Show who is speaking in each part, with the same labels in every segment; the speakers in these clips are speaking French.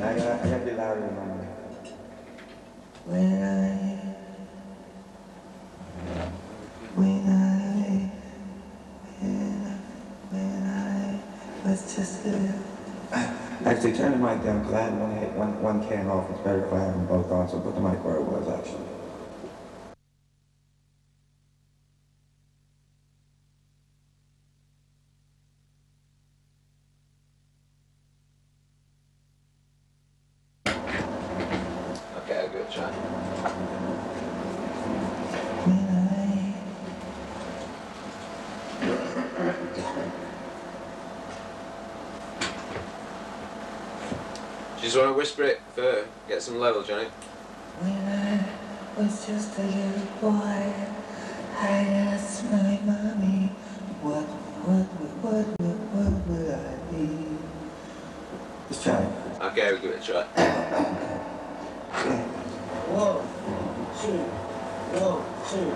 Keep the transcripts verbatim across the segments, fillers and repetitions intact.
Speaker 1: I gotta, I gotta be louder in my mic. When I, when I, when I was just a little. Actually, turn the mic down because I had one, one, one can off. It's better if I have them both on, so put the mic where it was actually.
Speaker 2: Okay, good try. You just want to whisper it for get some level, Johnny.
Speaker 1: When I was just a little boy, I asked my mommy, what, what, what, what, what would I be? Let's try it.
Speaker 2: Okay, we'll give it a try.
Speaker 1: One, two, one, two.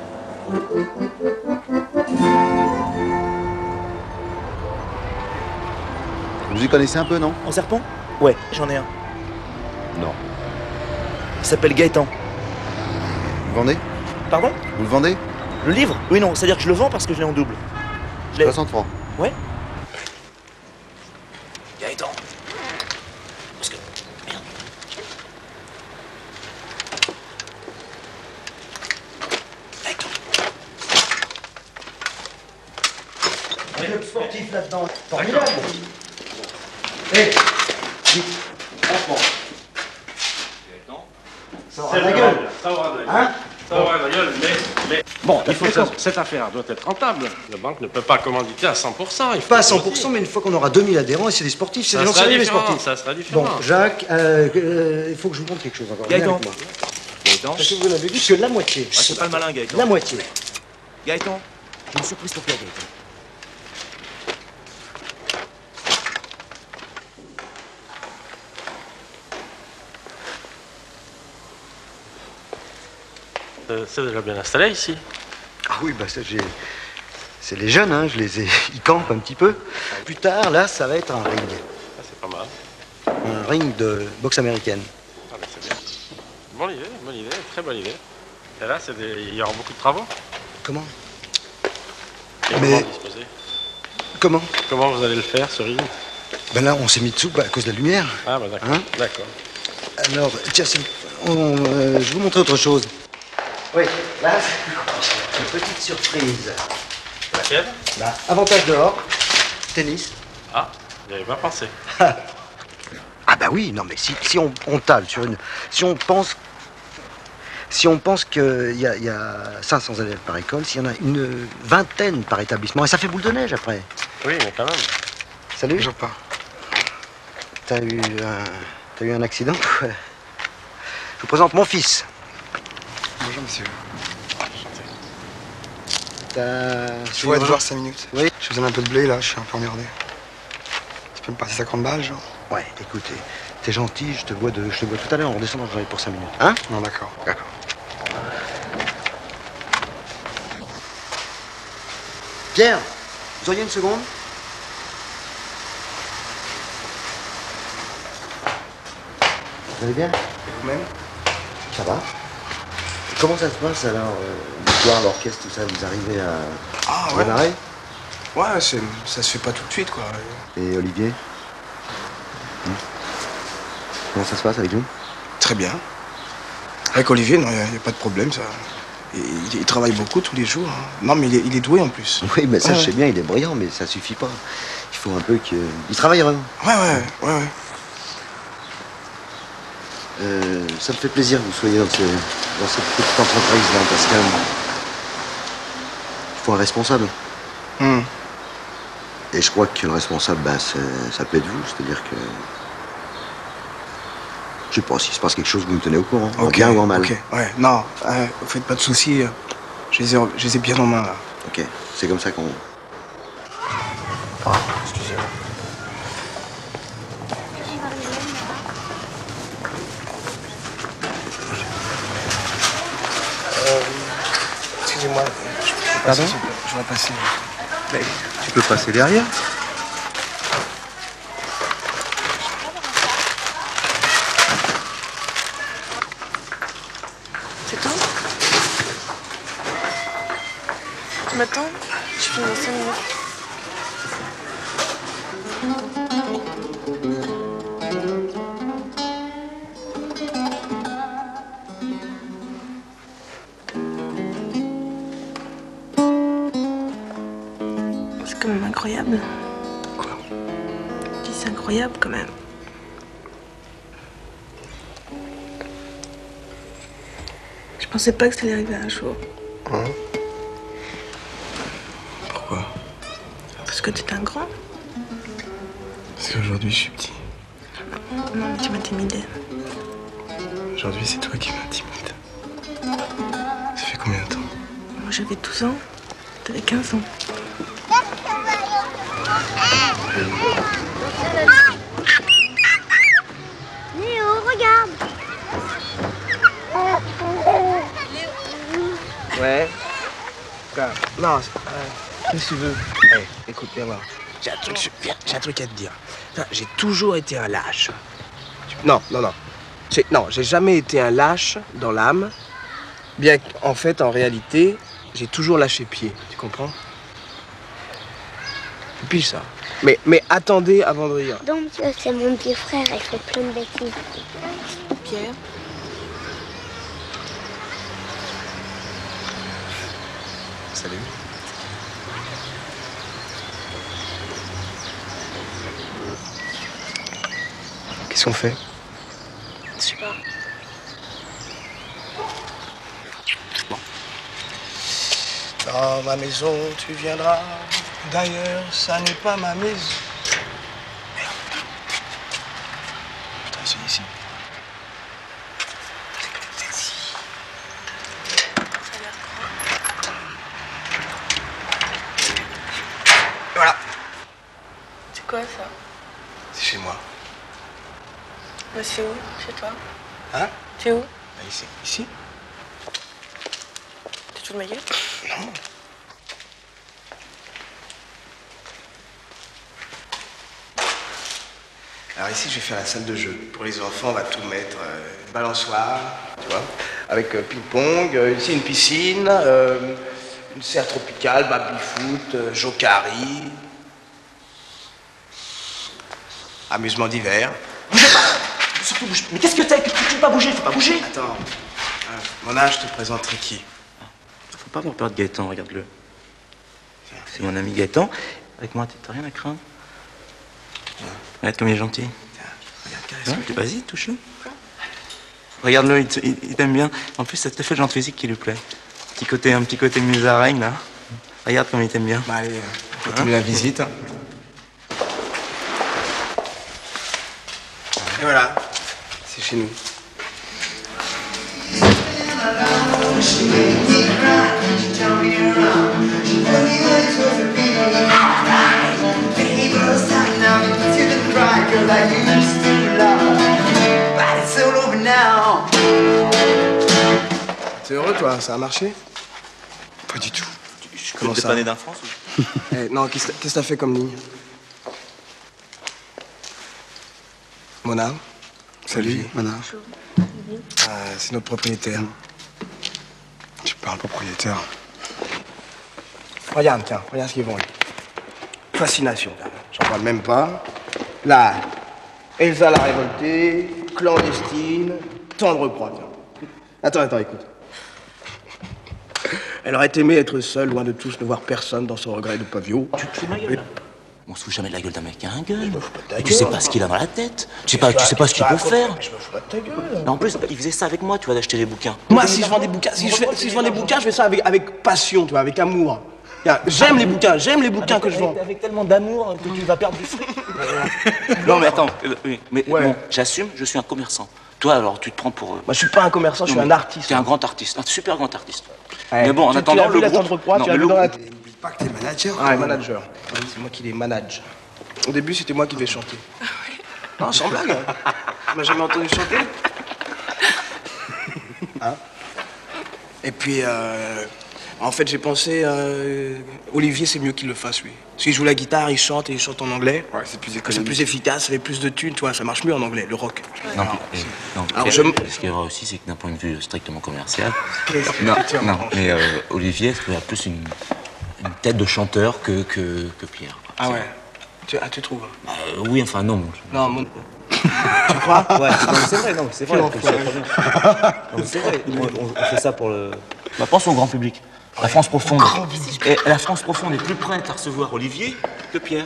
Speaker 3: Vous y connaissez un peu, non?
Speaker 4: En serpent? Ouais, j'en ai un.
Speaker 3: Non.
Speaker 4: Il s'appelle Gaëtan.
Speaker 3: Vous le vendez?
Speaker 4: Pardon?
Speaker 3: Vous le vendez?
Speaker 4: Le livre? Oui, non, c'est-à-dire que je le vends parce que je l'ai en double. Je l'ai...
Speaker 3: soixante francs.
Speaker 4: Ouais. Gaëtan. Parce que... Merde. Gaëtan.
Speaker 5: Un club sportif là-dedans. Formidable. Hé, vite, franchement. Ça aura la gueule.
Speaker 6: Ça aura de la gueule.
Speaker 5: Hein?
Speaker 6: Ça aura de la gueule, mais, mais
Speaker 5: Bon,
Speaker 6: il faut que ça- cette affaire doit être rentable. La banque ne peut pas commanditer à cent pour cent. Il faut
Speaker 5: Pas à cent
Speaker 6: aussi.
Speaker 5: pour cent, mais une fois qu'on aura deux mille adhérents, et c'est des sportifs, c'est
Speaker 6: Ça
Speaker 5: des gens
Speaker 6: sera
Speaker 5: sérieux, les
Speaker 6: différent,
Speaker 5: sportifs.
Speaker 6: ça sera différent.
Speaker 5: Bon, Jacques, euh, euh, il faut que je vous montre quelque chose encore. Viens
Speaker 4: Gaëtan.
Speaker 5: avec moi.
Speaker 4: Gaëtan.
Speaker 5: Parce que vous l'avez vu, c'est la moitié.
Speaker 4: Ouais, c'est pas le malin, Gaëtan.
Speaker 5: La moitié.
Speaker 4: Gaëtan, j'ai une surprise pour toi, Gaëtan.
Speaker 6: Euh, C'est déjà bien installé ici.
Speaker 5: Ah oui, bah ça, j'ai... C'est les jeunes, hein, je les ai... Ils campent un petit peu. Plus tard, là, ça va être un ring.
Speaker 6: Ah, c'est pas mal.
Speaker 5: Un ring de boxe américaine.
Speaker 6: Ah, ben, c'est bien. Bonne idée, bonne idée, très bonne idée. Et là, c'est des... il y aura beaucoup de travaux.
Speaker 5: Comment?
Speaker 6: Et
Speaker 5: Mais-
Speaker 6: comment disposer
Speaker 5: Comment?
Speaker 6: Comment vous allez le faire, ce ring?
Speaker 5: Ben là, on s'est mis dessous bah, à cause de la lumière.
Speaker 6: Ah, bah d'accord.
Speaker 5: Hein?
Speaker 6: D'accord.
Speaker 5: Alors, tiens, c'est- on, euh, je vais vous montrer autre chose. Oui, là, c'est une petite surprise.
Speaker 6: Laquelle?
Speaker 5: Là, avantage dehors, tennis.
Speaker 6: Ah, j'y avais pas pensé.
Speaker 5: Ah bah oui, non mais si, si on, on tale sur une... Si on pense... Si on pense qu'il y a, il y a cinq cents élèves par école, s'il y en a une vingtaine par établissement, et ça fait boule de neige après.
Speaker 6: Oui, mais quand même.
Speaker 5: Salut.
Speaker 7: Bonjour pas.
Speaker 5: T'as eu un... T'as eu un accident? Ouais. Je vous présente mon fils.
Speaker 7: Bonjour monsieur.
Speaker 5: T'as...
Speaker 7: Je pourrais te voir cinq minutes.
Speaker 5: Oui.
Speaker 7: J'ai besoin d'un peu de blé là, je suis un peu emmerdé. Tu peux me passer cinquante balles genre?
Speaker 5: Ouais, écoutez, t'es gentil, je te vois de, je te vois tout à l'heure en redescendant, j'en ai pour cinq minutes. Hein?
Speaker 7: Non d'accord.
Speaker 5: D'accord. Pierre, vous auriez une seconde? Vous allez bien?
Speaker 7: Et vous-même?
Speaker 5: Ça va. Comment ça se passe alors, euh, l'histoire, l'orchestre, tout ça, vous arrivez à
Speaker 7: Ah ouais.
Speaker 5: démarrer?
Speaker 7: Ouais, c'est- ça se fait pas tout de suite quoi.
Speaker 5: Et Olivier? Hmm. Comment ça se passe avec lui?
Speaker 7: Très bien. Avec Olivier, non, il n'y a, pas de problème ça. Et il, il travaille beaucoup tous les jours. hein. Non mais il est, il est doué en plus.
Speaker 5: Oui, mais ça
Speaker 7: Ouais,
Speaker 5: je
Speaker 7: ouais.
Speaker 5: sais bien, il est brillant, mais ça suffit pas. Il faut un peu que... Il travaille vraiment.
Speaker 7: Ouais, ouais, ouais, ouais.
Speaker 5: Euh, ça me fait plaisir que vous soyez dans, ce- dans cette petite entreprise-là, parce que... Il faut un responsable.
Speaker 7: Hmm.
Speaker 5: Et je crois que le responsable, bah, c'est- ça peut être vous, c'est-à-dire que... Je sais pas, s'il se passe quelque chose, vous me tenez au courant. En
Speaker 7: Ok,
Speaker 5: bien ou en mal.
Speaker 7: ok, ouais. Non, euh, vous faites pas de soucis. euh, Je les ai, je les ai bien en main là.
Speaker 5: Ok, c'est comme ça qu'on...
Speaker 7: Ah, excusez-moi. Euh, Excusez-moi, je peux passer,
Speaker 5: Pardon?
Speaker 7: je voudrais passer.
Speaker 5: Mais tu peux passer derrière.
Speaker 8: m'attends? Je finis dans cinq minutes. C'est quand même incroyable.
Speaker 7: Quoi?
Speaker 8: Je dis c'est incroyable quand même. Je pensais pas que ça allait arriver un jour.
Speaker 7: Hein? Pourquoi?
Speaker 8: Parce que t'es un grand.
Speaker 7: Parce qu'aujourd'hui, je suis petit.
Speaker 8: Non, mais tu m'intimidais.
Speaker 7: Aujourd'hui, c'est toi qui m'intimide. Ça fait combien de temps?
Speaker 8: Moi, j'avais douze ans. T'avais quinze ans.
Speaker 9: Léo, regarde.
Speaker 7: Ouais. Non, euh, qu'est-ce que tu veux? Hey, écoute, viens voir. J'ai un truc, viens, j'ai un truc à te dire. J'ai toujours été un lâche. Non, non, non. J'ai, non, j'ai jamais été un lâche dans l'âme. Bien qu'en fait, en réalité, j'ai toujours lâché pied. Tu comprends? Tu piges ça. Mais, mais attendez avant de rire.
Speaker 9: Donc, c'est mon petit frère, il fait plein de bêtises.
Speaker 8: Pierre.
Speaker 7: Salut. Qu'est-ce qu'on fait?
Speaker 8: Je sais pas.
Speaker 7: Bon. Dans ma maison, tu viendras. D'ailleurs, ça n'est pas ma maison. Merde. Putain, c'est ici. C'est ici.
Speaker 8: Ça a l'air grand.
Speaker 7: Voilà.
Speaker 8: C'est quoi ça?
Speaker 7: C'est chez moi.
Speaker 8: Bah, c'est où? Chez toi?
Speaker 7: Hein?
Speaker 8: C'est où?
Speaker 7: Bah, ici. Ici?
Speaker 8: Tu te fous de ma gueule?
Speaker 7: Non. Alors ici, je vais faire la salle de jeu. Pour les enfants, on va tout mettre. Euh, balançoire, tu vois, avec euh, ping-pong, euh, ici une piscine, euh, une serre tropicale, baby-foot, euh, jokari. Amusement d'hiver.
Speaker 4: Bougez pas! Surtout bouge. Mais qu'est-ce que t'as? Tu peux pas bouger, faut pas bouger!
Speaker 7: Attends, euh, mon âge, je te présenterai qui?
Speaker 4: Faut pas avoir peur de Gaëtan, regarde-le. C'est mon ami Gaëtan. Avec moi, t'as rien à craindre.
Speaker 7: Ouais.
Speaker 4: Regarde comme il est gentil.
Speaker 7: Tiens, regarde, caresse-le.
Speaker 4: Hein, vas-y, touche-le. Regarde-le, il, il, il t'aime bien. En plus, c'est tout à fait le genre de physique qui lui plaît. Petit côté, un petit côté musaraigne, là. Regarde comme il t'aime bien.
Speaker 7: Bah allez, on continue la visite. Hein. Et voilà, c'est chez nous. T'es heureux, toi? Ça a marché? Pas du tout.
Speaker 4: Je peux
Speaker 7: Comment
Speaker 4: te
Speaker 7: ça?
Speaker 4: dépanner d'un France ou...
Speaker 7: Eh, non, qu'est-ce que t'as fait comme ligne? Mona? Salut, Mona. Ah, c'est notre propriétaire.
Speaker 3: Tu parles propriétaire.
Speaker 7: Regarde, tiens, regarde ce qu'ils vont. Fascination, j'en parle même pas. Là, Elsa la révoltée, clandestine, tendre proie. Tiens. Attends, attends, écoute. Elle aurait aimé être seule, loin de tous, ne voir personne dans son regret de pavio.
Speaker 4: Tu te fous de ma gueule, là? On se fout jamais de la gueule d'un mec qui a un gueule.
Speaker 7: Je me fous pas de ta
Speaker 4: Tu
Speaker 7: gueule,
Speaker 4: sais pas
Speaker 7: moi.
Speaker 4: ce qu'il a dans la tête. Tu sais pas, tu sais pas ce qu'il peut faire.
Speaker 7: Je me fous pas de ta gueule.
Speaker 4: Mais en plus, il faisait ça avec moi, tu vois, d'acheter des bouquins.
Speaker 7: Moi, si je vends des bouquins, si je, fais, si je vends des bouquins, je fais ça avec, avec passion, tu vois, avec amour. J'aime les bouquins, j'aime les bouquins que je vends.
Speaker 4: Avec, avec tellement d'amour que tu vas perdre du fric. Non, mais attends, euh, oui, mais
Speaker 7: Ouais.
Speaker 4: bon, j'assume, je suis un commerçant. Toi, alors, tu te prends pour... Euh...
Speaker 7: Moi, je suis pas un commerçant, je suis
Speaker 4: non,
Speaker 7: un
Speaker 4: mais
Speaker 7: artiste.
Speaker 4: T'es un grand artiste, un super grand artiste.
Speaker 7: Ouais.
Speaker 4: Mais bon, en
Speaker 7: Tu- tu
Speaker 4: attendant,
Speaker 7: as vu
Speaker 4: le
Speaker 7: la
Speaker 4: groupe...
Speaker 7: tendre proie,
Speaker 4: non,
Speaker 7: tu as
Speaker 4: mais
Speaker 7: vu
Speaker 4: le
Speaker 7: dans la-
Speaker 4: groupe-
Speaker 3: N'oublie pas que t'es manager.
Speaker 7: Ah, ouais, manager. C'est moi qui les manage. Au début, c'était moi qui devais chanter. Non, sans blague. Hein. Tu m'as jamais entendu chanter? Hein? Et puis, euh, en fait, j'ai pensé, euh, Olivier, c'est mieux qu'il le fasse, lui. S'il joue la guitare, il chante et il chante en anglais.
Speaker 3: Ouais, c'est plus
Speaker 7: C'est
Speaker 3: économique.
Speaker 7: plus efficace, ça fait plus de thunes, tu vois, ça marche mieux en anglais, le rock.
Speaker 4: Non,
Speaker 7: Alors,
Speaker 4: puis, eh, non,
Speaker 7: Alors,
Speaker 4: et-
Speaker 7: je-
Speaker 4: ce qui est vrai aussi, c'est que d'un point de vue strictement commercial...
Speaker 7: qu'est-ce que
Speaker 4: Non,
Speaker 7: tu as
Speaker 4: non,
Speaker 7: branché?
Speaker 4: mais euh, Olivier, c'est plus une,
Speaker 10: une tête de chanteur que, que, que Pierre. Quoi.
Speaker 7: Ah ouais. Tu, ah, tu trouves?
Speaker 10: euh, Oui, enfin non.
Speaker 7: Non, mon... Tu crois?
Speaker 10: Ouais, non, c'est vrai, non, c'est vrai. Non, c'est vrai. On, on, on fait ça pour le. Bah, pense au grand public. La France profonde. Et la France profonde est plus prête à recevoir Olivier que Pierre.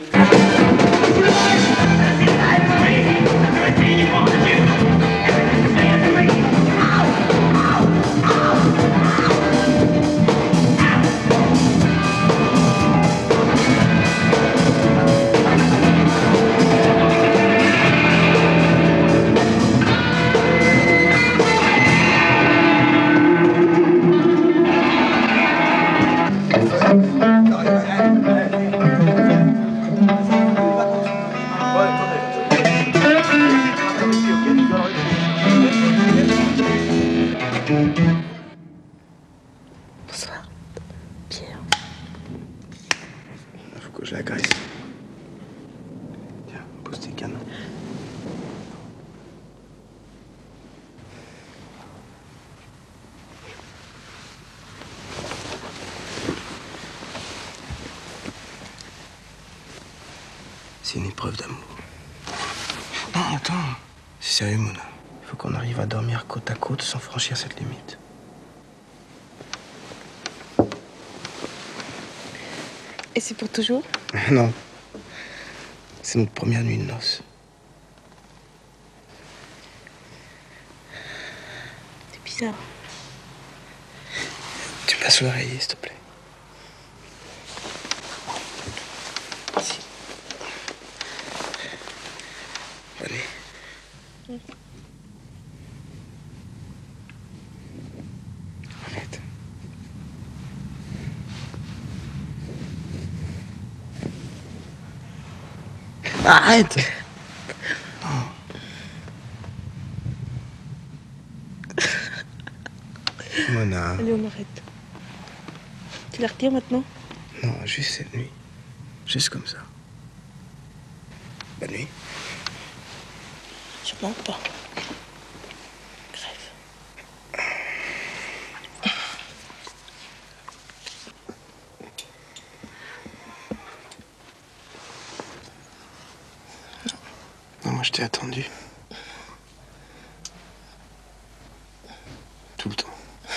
Speaker 8: Bonsoir, Pierre.
Speaker 7: Faut que je l'agresse. Tiens, pose tes canons. C'est une épreuve d'amour. Non, attends. C'est sérieux, Mona. Il faut qu'on arrive à dormir côte à côte sans franchir cette limite.
Speaker 8: Et c'est pour toujours?
Speaker 7: Non. C'est notre première nuit de noces.
Speaker 8: C'est bizarre.
Speaker 7: Tu passes l'oreiller, s'il te plaît.
Speaker 8: Si.
Speaker 7: Bonne nuit.
Speaker 8: Mm.
Speaker 7: Arrête. Arrête! Non. Mona.
Speaker 8: Allez, on arrête. Tu la retires maintenant?
Speaker 7: Non, juste cette nuit. Juste comme ça. Bonne nuit.
Speaker 8: Je mens pas. Crève.
Speaker 7: Non, moi je t'ai attendu. Tout le temps.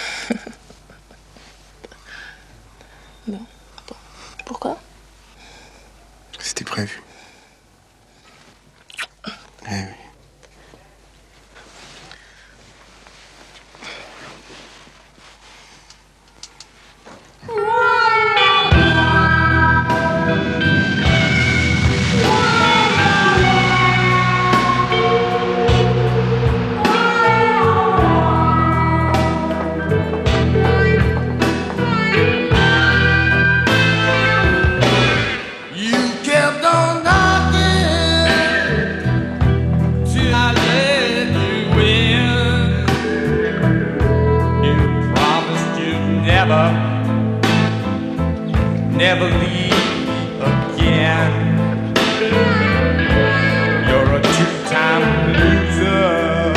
Speaker 8: Non. Bon. Pourquoi?
Speaker 7: C'était prévu. Eh oui.
Speaker 1: Never leave again. You're a two-time loser,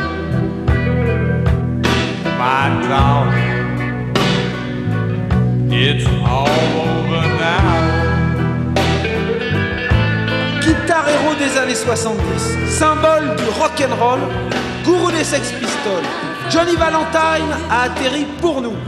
Speaker 1: my darling. It's all over now.
Speaker 11: Guitare héros des années soixante-dix, symbole du rock'n'roll, gourou des Sex Pistols, Johnny Valentine a atterri pour nous.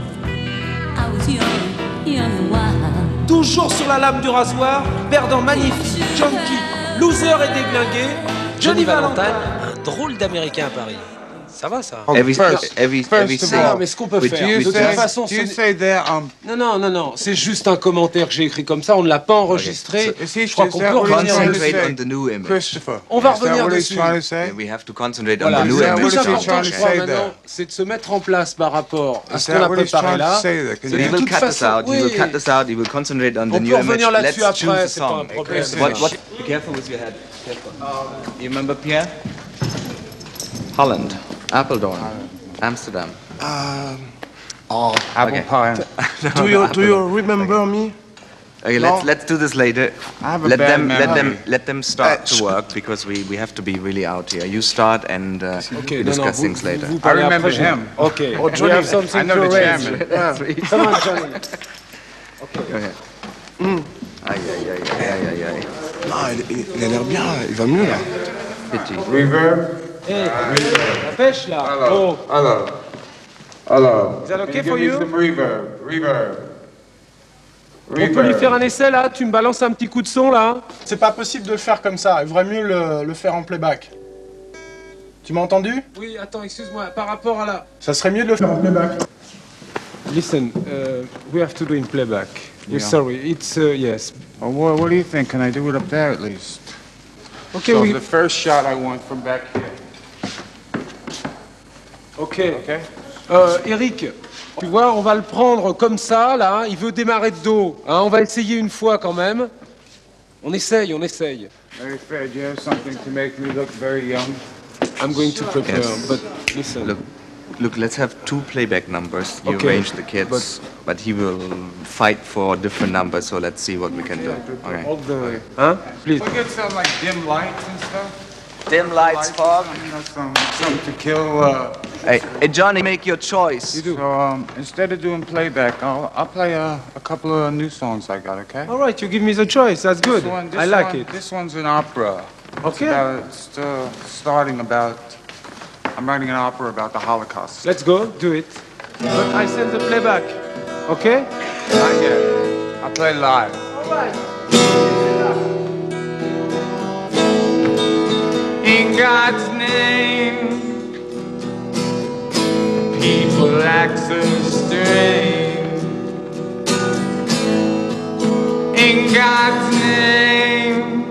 Speaker 11: Toujours sur la lame du rasoir, perdant magnifique, junkie, loser et déglingué, Johnny Valentine.
Speaker 12: Un drôle d'américain à Paris. Ça va, ça?
Speaker 13: Every, every, every
Speaker 12: Non, mais ce qu'on peut faire, de toute façon, ce n'est- non, non, non, non, c'est juste un commentaire que j'ai écrit comme ça, on ne l'a pas enregistré.
Speaker 13: Okay.
Speaker 12: Je crois qu'on peut revenir
Speaker 13: Concentrate
Speaker 12: dessus.
Speaker 13: on the new image.
Speaker 12: On va revenir dessus.
Speaker 13: Yeah, we have to concentrate
Speaker 12: Voilà,
Speaker 13: on the new
Speaker 12: le
Speaker 13: image.
Speaker 12: plus important, je crois, maintenant, c'est de se mettre en place par rapport à
Speaker 13: Is
Speaker 12: ce qu'on
Speaker 13: that
Speaker 12: a
Speaker 13: what he's
Speaker 12: préparé
Speaker 13: trying to
Speaker 12: là.
Speaker 13: say there? Can
Speaker 12: Et
Speaker 13: you-
Speaker 12: de
Speaker 13: He will
Speaker 12: toute
Speaker 13: cut this
Speaker 12: façon,
Speaker 13: out. He will
Speaker 12: oui.
Speaker 13: cut this out. He will concentrate on the
Speaker 12: On
Speaker 13: new
Speaker 12: peut
Speaker 13: image.
Speaker 12: revenir là-dessus
Speaker 13: Let's choose
Speaker 12: après,
Speaker 13: a
Speaker 12: c'est pas un
Speaker 13: song.
Speaker 12: problème.
Speaker 13: What, what, be careful with your head. Careful. You remember Pierre? Holland, Apeldoorn, Amsterdam.
Speaker 7: Um,
Speaker 13: Oh,
Speaker 7: apple pie. Do you do you remember me?
Speaker 13: Okay,
Speaker 7: No.
Speaker 13: let's let's do this later.
Speaker 7: I have a
Speaker 13: let
Speaker 7: bad
Speaker 13: them let
Speaker 7: memory.
Speaker 13: them let them start
Speaker 7: Uh,
Speaker 13: to work because we we have to be really out here. You start and uh,
Speaker 12: Ok,
Speaker 13: we
Speaker 12: non, non,
Speaker 13: discuss
Speaker 12: vous,
Speaker 13: things
Speaker 12: vous,
Speaker 13: later.
Speaker 12: vous parlez après, je- Ok,
Speaker 7: Oh,
Speaker 12: we
Speaker 7: Johnny,
Speaker 12: have something
Speaker 7: I know
Speaker 12: to
Speaker 7: the
Speaker 12: raise.
Speaker 7: chairman.
Speaker 12: Yeah. Come on, Johnny.
Speaker 7: Okay.
Speaker 5: Mmh. Aïe, aïe, aïe, aïe, aïe, aïe.
Speaker 7: Non, il, il, il a l'air bien, il va mieux là.
Speaker 5: Petit.
Speaker 12: Reverb.
Speaker 11: Hey, la pêche là.
Speaker 12: Hello.
Speaker 11: Oh.
Speaker 12: Hello. Hello.
Speaker 11: Is that okay
Speaker 12: Can you
Speaker 11: for
Speaker 12: give me
Speaker 11: you?
Speaker 12: some reverb. Reverb.
Speaker 11: On peut lui faire un essai là? Tu me balances un petit coup de son là?
Speaker 14: C'est pas possible de le faire comme ça, il vaudrait mieux le, le faire en playback. Tu m'as entendu?
Speaker 11: Oui, attends, excuse-moi, par rapport à la...
Speaker 14: Ça serait mieux de le faire en playback.
Speaker 11: Listen, uh, we have to do in playback.
Speaker 15: Yeah.
Speaker 11: Sorry, it's, uh, yes.
Speaker 15: Well, what, what do you think? Can I do it up there at least?
Speaker 11: Okay,
Speaker 15: so
Speaker 11: we...
Speaker 15: the first shot I want from back here.
Speaker 11: Ok.
Speaker 15: Okay.
Speaker 11: Euh, Eric, tu vois, on va le prendre comme ça, là. Il veut démarrer de dos. Hein, on va essayer une fois quand même. On essaye, on essaye.
Speaker 15: Very fair. Do you have something to make me look very young?
Speaker 11: I'm going to prepare,
Speaker 10: Yes.
Speaker 11: but listen.
Speaker 10: Look, look, let's have two playback numbers. You
Speaker 11: Okay,
Speaker 10: arrange the kids,
Speaker 11: but-
Speaker 10: but, he will fight for different numbers, so let's see what we can do. Okay.
Speaker 11: All the... Hein? Please.
Speaker 15: We get some like dim lights and stuff.
Speaker 10: Dim lights, fog.
Speaker 15: You know, some, something to kill. Uh,
Speaker 10: Hey, hey, Johnny, make your choice.
Speaker 15: So um, instead of doing playback, I'll, I'll play a, a couple of new songs I got. Okay.
Speaker 11: All right, you give me the choice. That's good.
Speaker 15: This one, this
Speaker 11: I like
Speaker 15: one,
Speaker 11: it.
Speaker 15: This one's an opera.
Speaker 11: Okay.
Speaker 15: It's, about, it's uh, starting about. I'm writing an opera about the Holocaust.
Speaker 11: Let's go, do it. But I send the playback. Okay?
Speaker 15: Not yet. I'll play live.
Speaker 11: All right.
Speaker 15: In God's name, people act so strange. In God's name,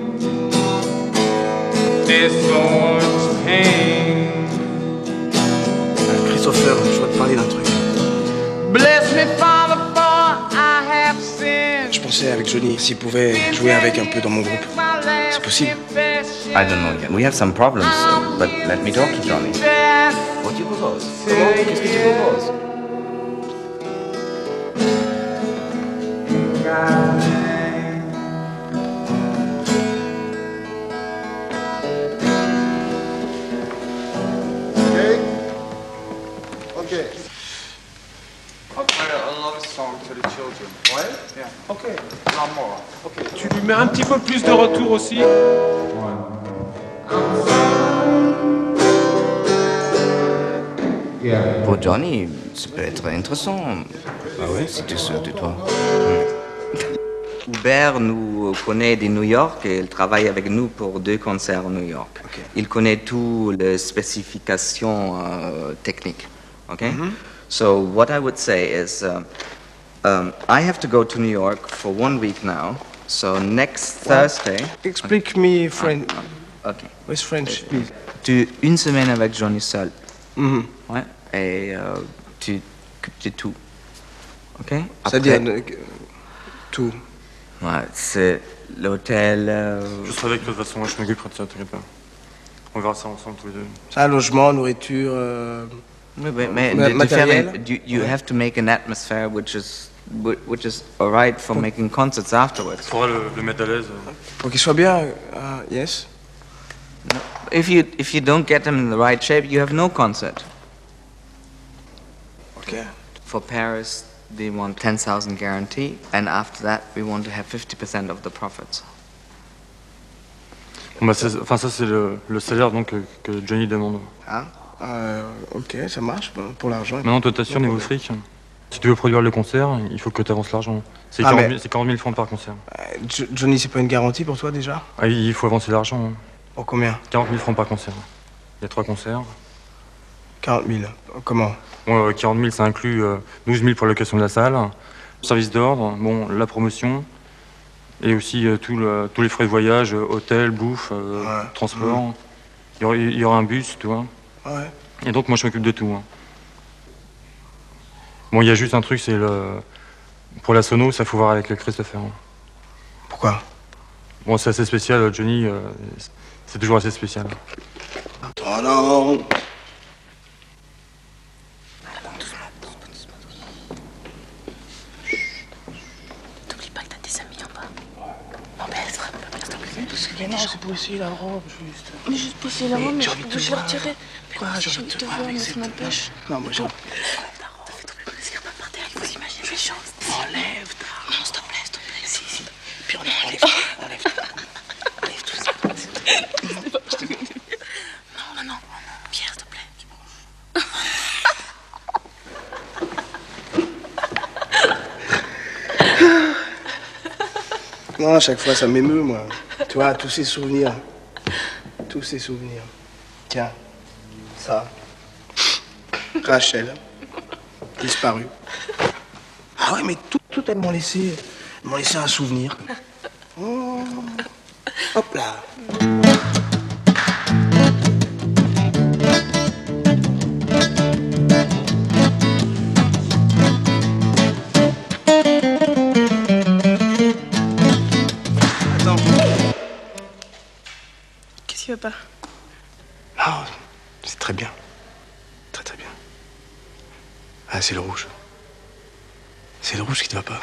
Speaker 15: there's so much pain.
Speaker 7: Christopher, je dois te parler d'un truc.
Speaker 15: Bless me, Father, for I have sinned.
Speaker 7: Je pensais avec Johnny s'il pouvait jouer avec un peu dans mon groupe. C'est possible?
Speaker 10: I don't know yet. We have some problems, uh, but let me talk to Johnny. What do you propose?
Speaker 7: Comment? Qu'est-ce que tu proposes?
Speaker 15: Okay. I'll play a love song to the children.
Speaker 11: Ouais?
Speaker 15: Yeah.
Speaker 11: Ok.
Speaker 15: One more.
Speaker 11: Ok. Tu lui mets un petit peu plus de retour aussi.
Speaker 15: Yeah.
Speaker 10: Pour Johnny, ça peut être intéressant. Ah ouais? Si tu es sûr de toi. Hubert nous connaît de New York et il travaille avec nous pour deux concerts à New York.
Speaker 7: Okay.
Speaker 10: Il connaît toutes les spécifications uh, techniques. Okay?
Speaker 7: Mm-hmm.
Speaker 10: So what I would say is, uh, um, I have to go to New York for one week now. So next Thursday.
Speaker 7: Explique me French.
Speaker 10: Okay.
Speaker 7: Where's French, please?
Speaker 10: Tu une semaine avec Johnny seul.
Speaker 7: Mhm.
Speaker 10: Ouais. Et euh, tu t'occupes de tout. Ok?
Speaker 7: C'est-à-dire
Speaker 10: Après-
Speaker 7: euh, tout.
Speaker 10: Ouais, c'est l'hôtel. euh,
Speaker 6: Je serai avec de toute façon, moi je m'occuperai de ça, t'inquiète pas. On verra ça ensemble tous les deux.
Speaker 7: Ça, logement, nourriture. Euh...
Speaker 10: Oui, mais, mais
Speaker 7: Ma-
Speaker 10: de, de faire
Speaker 7: matériel.
Speaker 10: une- you, you have to make an atmosphere which is whi- which is alright for making concerts afterwards.
Speaker 6: Faudra le, le mettre à l'aise.
Speaker 7: Pour qu'il soit bien. Uh, yes.
Speaker 10: If you if you don't get them in the right shape, you have no concert.
Speaker 7: Okay.
Speaker 10: For Paris, they want ten thousand guarantee, and after that, we want to have fifty percent of the profits.
Speaker 6: Bon, bah, c'est- enfin ça c'est le, le salaire donc que, que Johnny demande.
Speaker 7: Ah. Euh, ok, ça marche bon, pour l'argent.
Speaker 6: Maintenant toi t'assures niveau fric. Si tu veux produire le concert, il faut que tu avances l'argent. C'est
Speaker 7: Ah,
Speaker 6: quarante
Speaker 7: mais-
Speaker 6: mille c'est quarante mille francs par concert.
Speaker 7: Euh, Jo- Johnny, c'est pas une garantie pour toi déjà?
Speaker 6: Ah, il faut avancer l'argent. hein.
Speaker 7: Pour combien?
Speaker 6: quarante mille francs par concert. Il y a trois concerts.
Speaker 7: quarante mille. Comment?
Speaker 6: Bon, euh, quarante mille, ça inclut euh, douze mille pour la location de la salle, service d'ordre, bon, la promotion, et aussi euh, tout le- tous les frais de voyage, euh, hôtel, bouffe, euh,
Speaker 7: Ouais.
Speaker 6: transport.
Speaker 7: Mhm.
Speaker 6: Il y, aura, il y aura un bus, tu vois.
Speaker 7: Ouais.
Speaker 6: Et donc, moi, je m'occupe de tout. hein. Bon, il y a juste un truc, c'est le... Pour la sono, ça faut voir avec Christopher. hein.
Speaker 7: Pourquoi?
Speaker 6: Bon, c'est assez spécial, Johnny, euh, c'est toujours assez spécial.
Speaker 7: Oh non!
Speaker 8: T'oublies pas que t'as des amis en bas. Non, mais elle sera pas bien, s'il te plaît.
Speaker 7: Mais non, c'est pour essayer la robe, juste.
Speaker 8: Mais juste pour essayer la robe, mais
Speaker 7: j'ai
Speaker 8: je
Speaker 7: envie de
Speaker 8: peux
Speaker 7: te
Speaker 8: je le
Speaker 7: voir.
Speaker 8: retirer.
Speaker 7: Quoi,
Speaker 8: Mais
Speaker 7: j'ai
Speaker 8: j'ai
Speaker 7: envie
Speaker 8: envie
Speaker 7: de
Speaker 8: de te
Speaker 7: te voir
Speaker 8: voir,
Speaker 7: avec
Speaker 8: mais
Speaker 7: cette
Speaker 8: ça m'empêche.
Speaker 7: Non, moi j'ai.
Speaker 8: Ça fait trop plaisir de pas partir avec vos imaginations.
Speaker 7: Enlève ta.
Speaker 8: Non, bière, s'il te plaît.
Speaker 7: Non, à chaque fois, ça m'émeut, moi. Tu vois, tous ces souvenirs. Tous ces souvenirs. Tiens, ça. Rachel. Disparue. Ah ouais, mais tout, tout, elles m'ont laissé... Elles m'ont laissé un souvenir. Oh. Hop là.
Speaker 8: Qu'est-ce qui va pas?
Speaker 7: Ah, c'est très bien. Très très bien. Ah, c'est le rouge. C'est le rouge qui te va pas.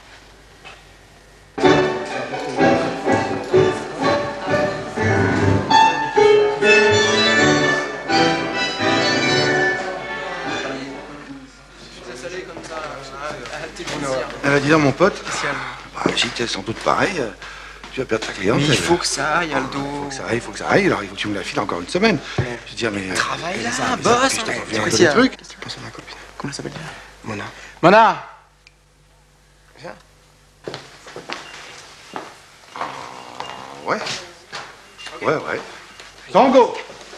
Speaker 3: Euh, dis donc, mon pote, bah, si t'es sans doute pareil, euh, tu vas perdre ta cliente.
Speaker 7: Mais il faut que ça aille, Aldo.
Speaker 3: Il faut que ça aille, il faut que ça aille. Alors, il faut que tu me la files encore une semaine. Je veux dire, mais...
Speaker 7: Travaille là,
Speaker 3: ça,
Speaker 7: bosse.
Speaker 3: Je t'ai
Speaker 7: hein.
Speaker 3: fait un peu
Speaker 7: Qu'est-ce qu'il y
Speaker 3: des
Speaker 7: a
Speaker 3: trucs.
Speaker 7: Qu'est-ce que tu penses à ma copine? Comment elle s'appelle déjà? Mona.
Speaker 14: Mona!
Speaker 7: Viens.
Speaker 3: Ouais. Ouais, ouais. Tango!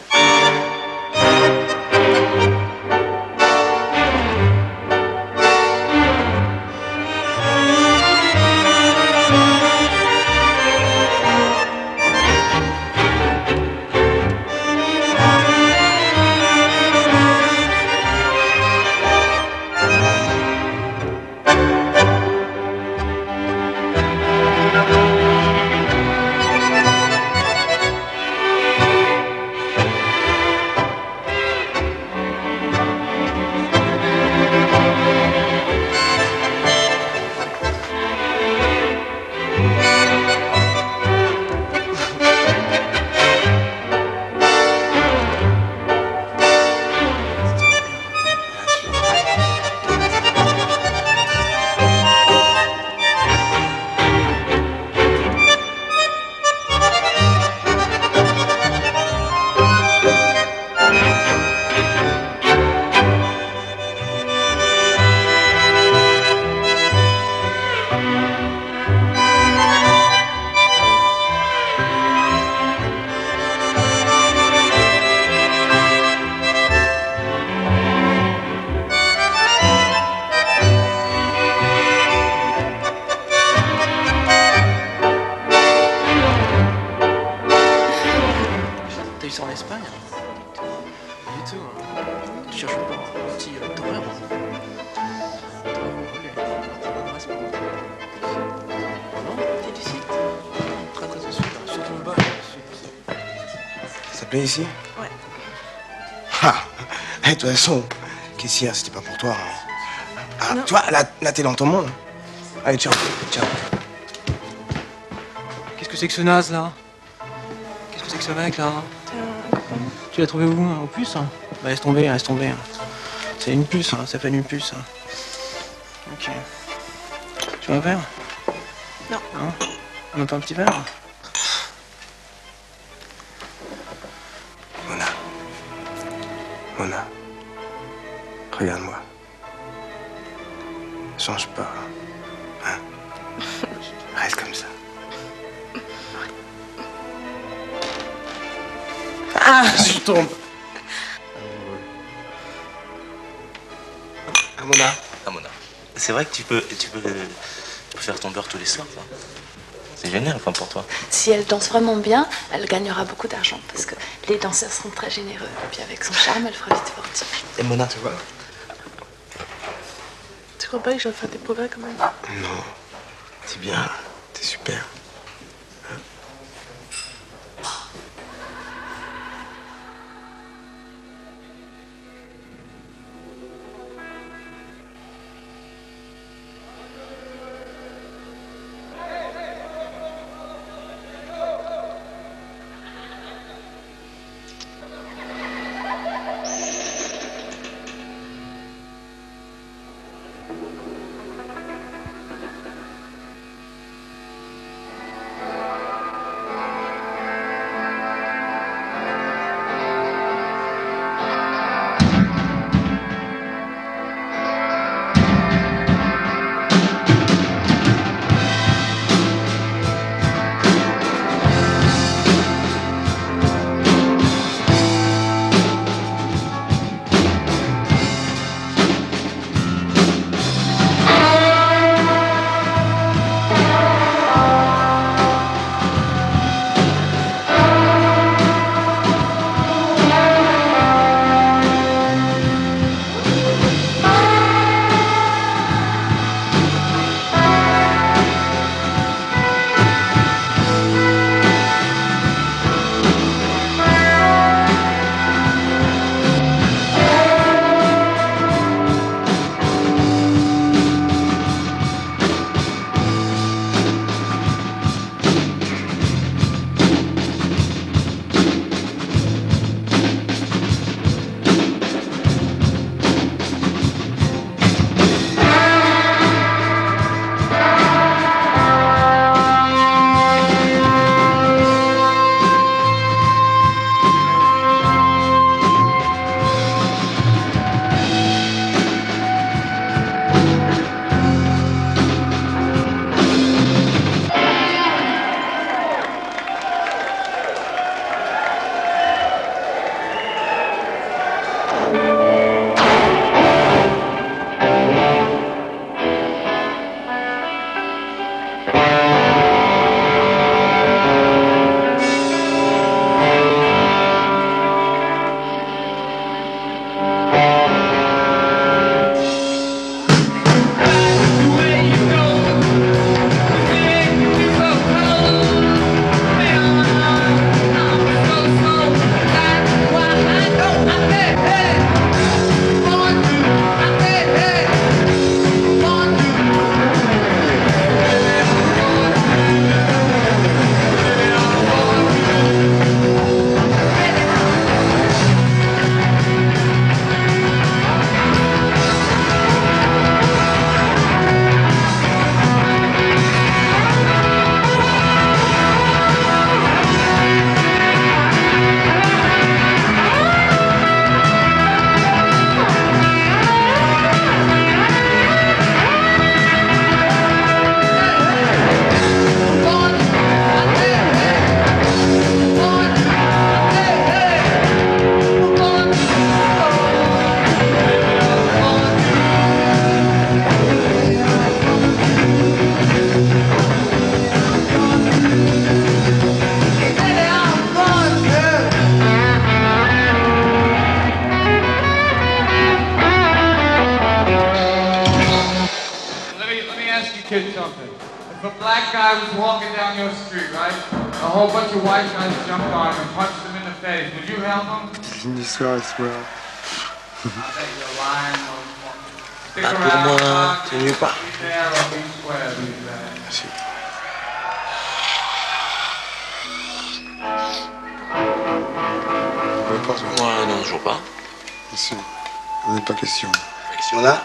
Speaker 7: T'as eu ça en Espagne? Pas du tout. Hein. Tu cherches pas un petit euh, doreur? Non, t'es du sud? Très très au sud, hein. Surtout en bas. Ça te plaît ici?
Speaker 8: Ouais.
Speaker 7: Ah! Eh, de toute façon, qu'est-ce qu'il y a? C'était pas pour toi. Hein. Ah,
Speaker 8: Non.
Speaker 7: tu vois, là, là t'es dans ton monde. Allez, tiens, tiens.
Speaker 6: Qu'est-ce que c'est que ce naze là? Qu'est-ce que c'est que ce mec là? Tu l'as trouvé où? Hein, au puce hein? Bah laisse tomber, laisse tomber. Hein. C'est une puce, hein, ça s'appelle une puce. Hein. Ok. Tu veux un verre?
Speaker 8: Non.
Speaker 6: Non? Même pas un petit verre?
Speaker 7: Mona. Mona. Regarde-moi. Change pas. Hein? Reste comme ça. Ah, je tombe. Ah, Mona.
Speaker 10: Ah, Mona. C'est vrai que tu peux, tu peux, tu peux faire ton beurre tous les soirs, toi. C'est génial, enfin, pour toi.
Speaker 8: Si elle danse vraiment bien, elle gagnera beaucoup d'argent parce que les danseurs sont très généreux. Et puis avec son charme, elle fera vite fortune.
Speaker 10: Et Mona, tu vois.
Speaker 8: Tu crois pas que je vais faire des progrès quand même?
Speaker 7: Non. C'est bien. C'est super.
Speaker 15: black guy was walking down your street, right? A whole bunch of white guys jumped on him and punched him in the face. Would you help him?
Speaker 3: C'est une histoire, I swear.
Speaker 15: I bet you're lying. Stick
Speaker 7: Ah,
Speaker 15: around.
Speaker 7: pour moi, tu n'es pas.
Speaker 15: Be there or be square, be there.
Speaker 7: Merci. Moi, non, je joue pas.
Speaker 3: Ici, on n'est pas question.
Speaker 5: Question là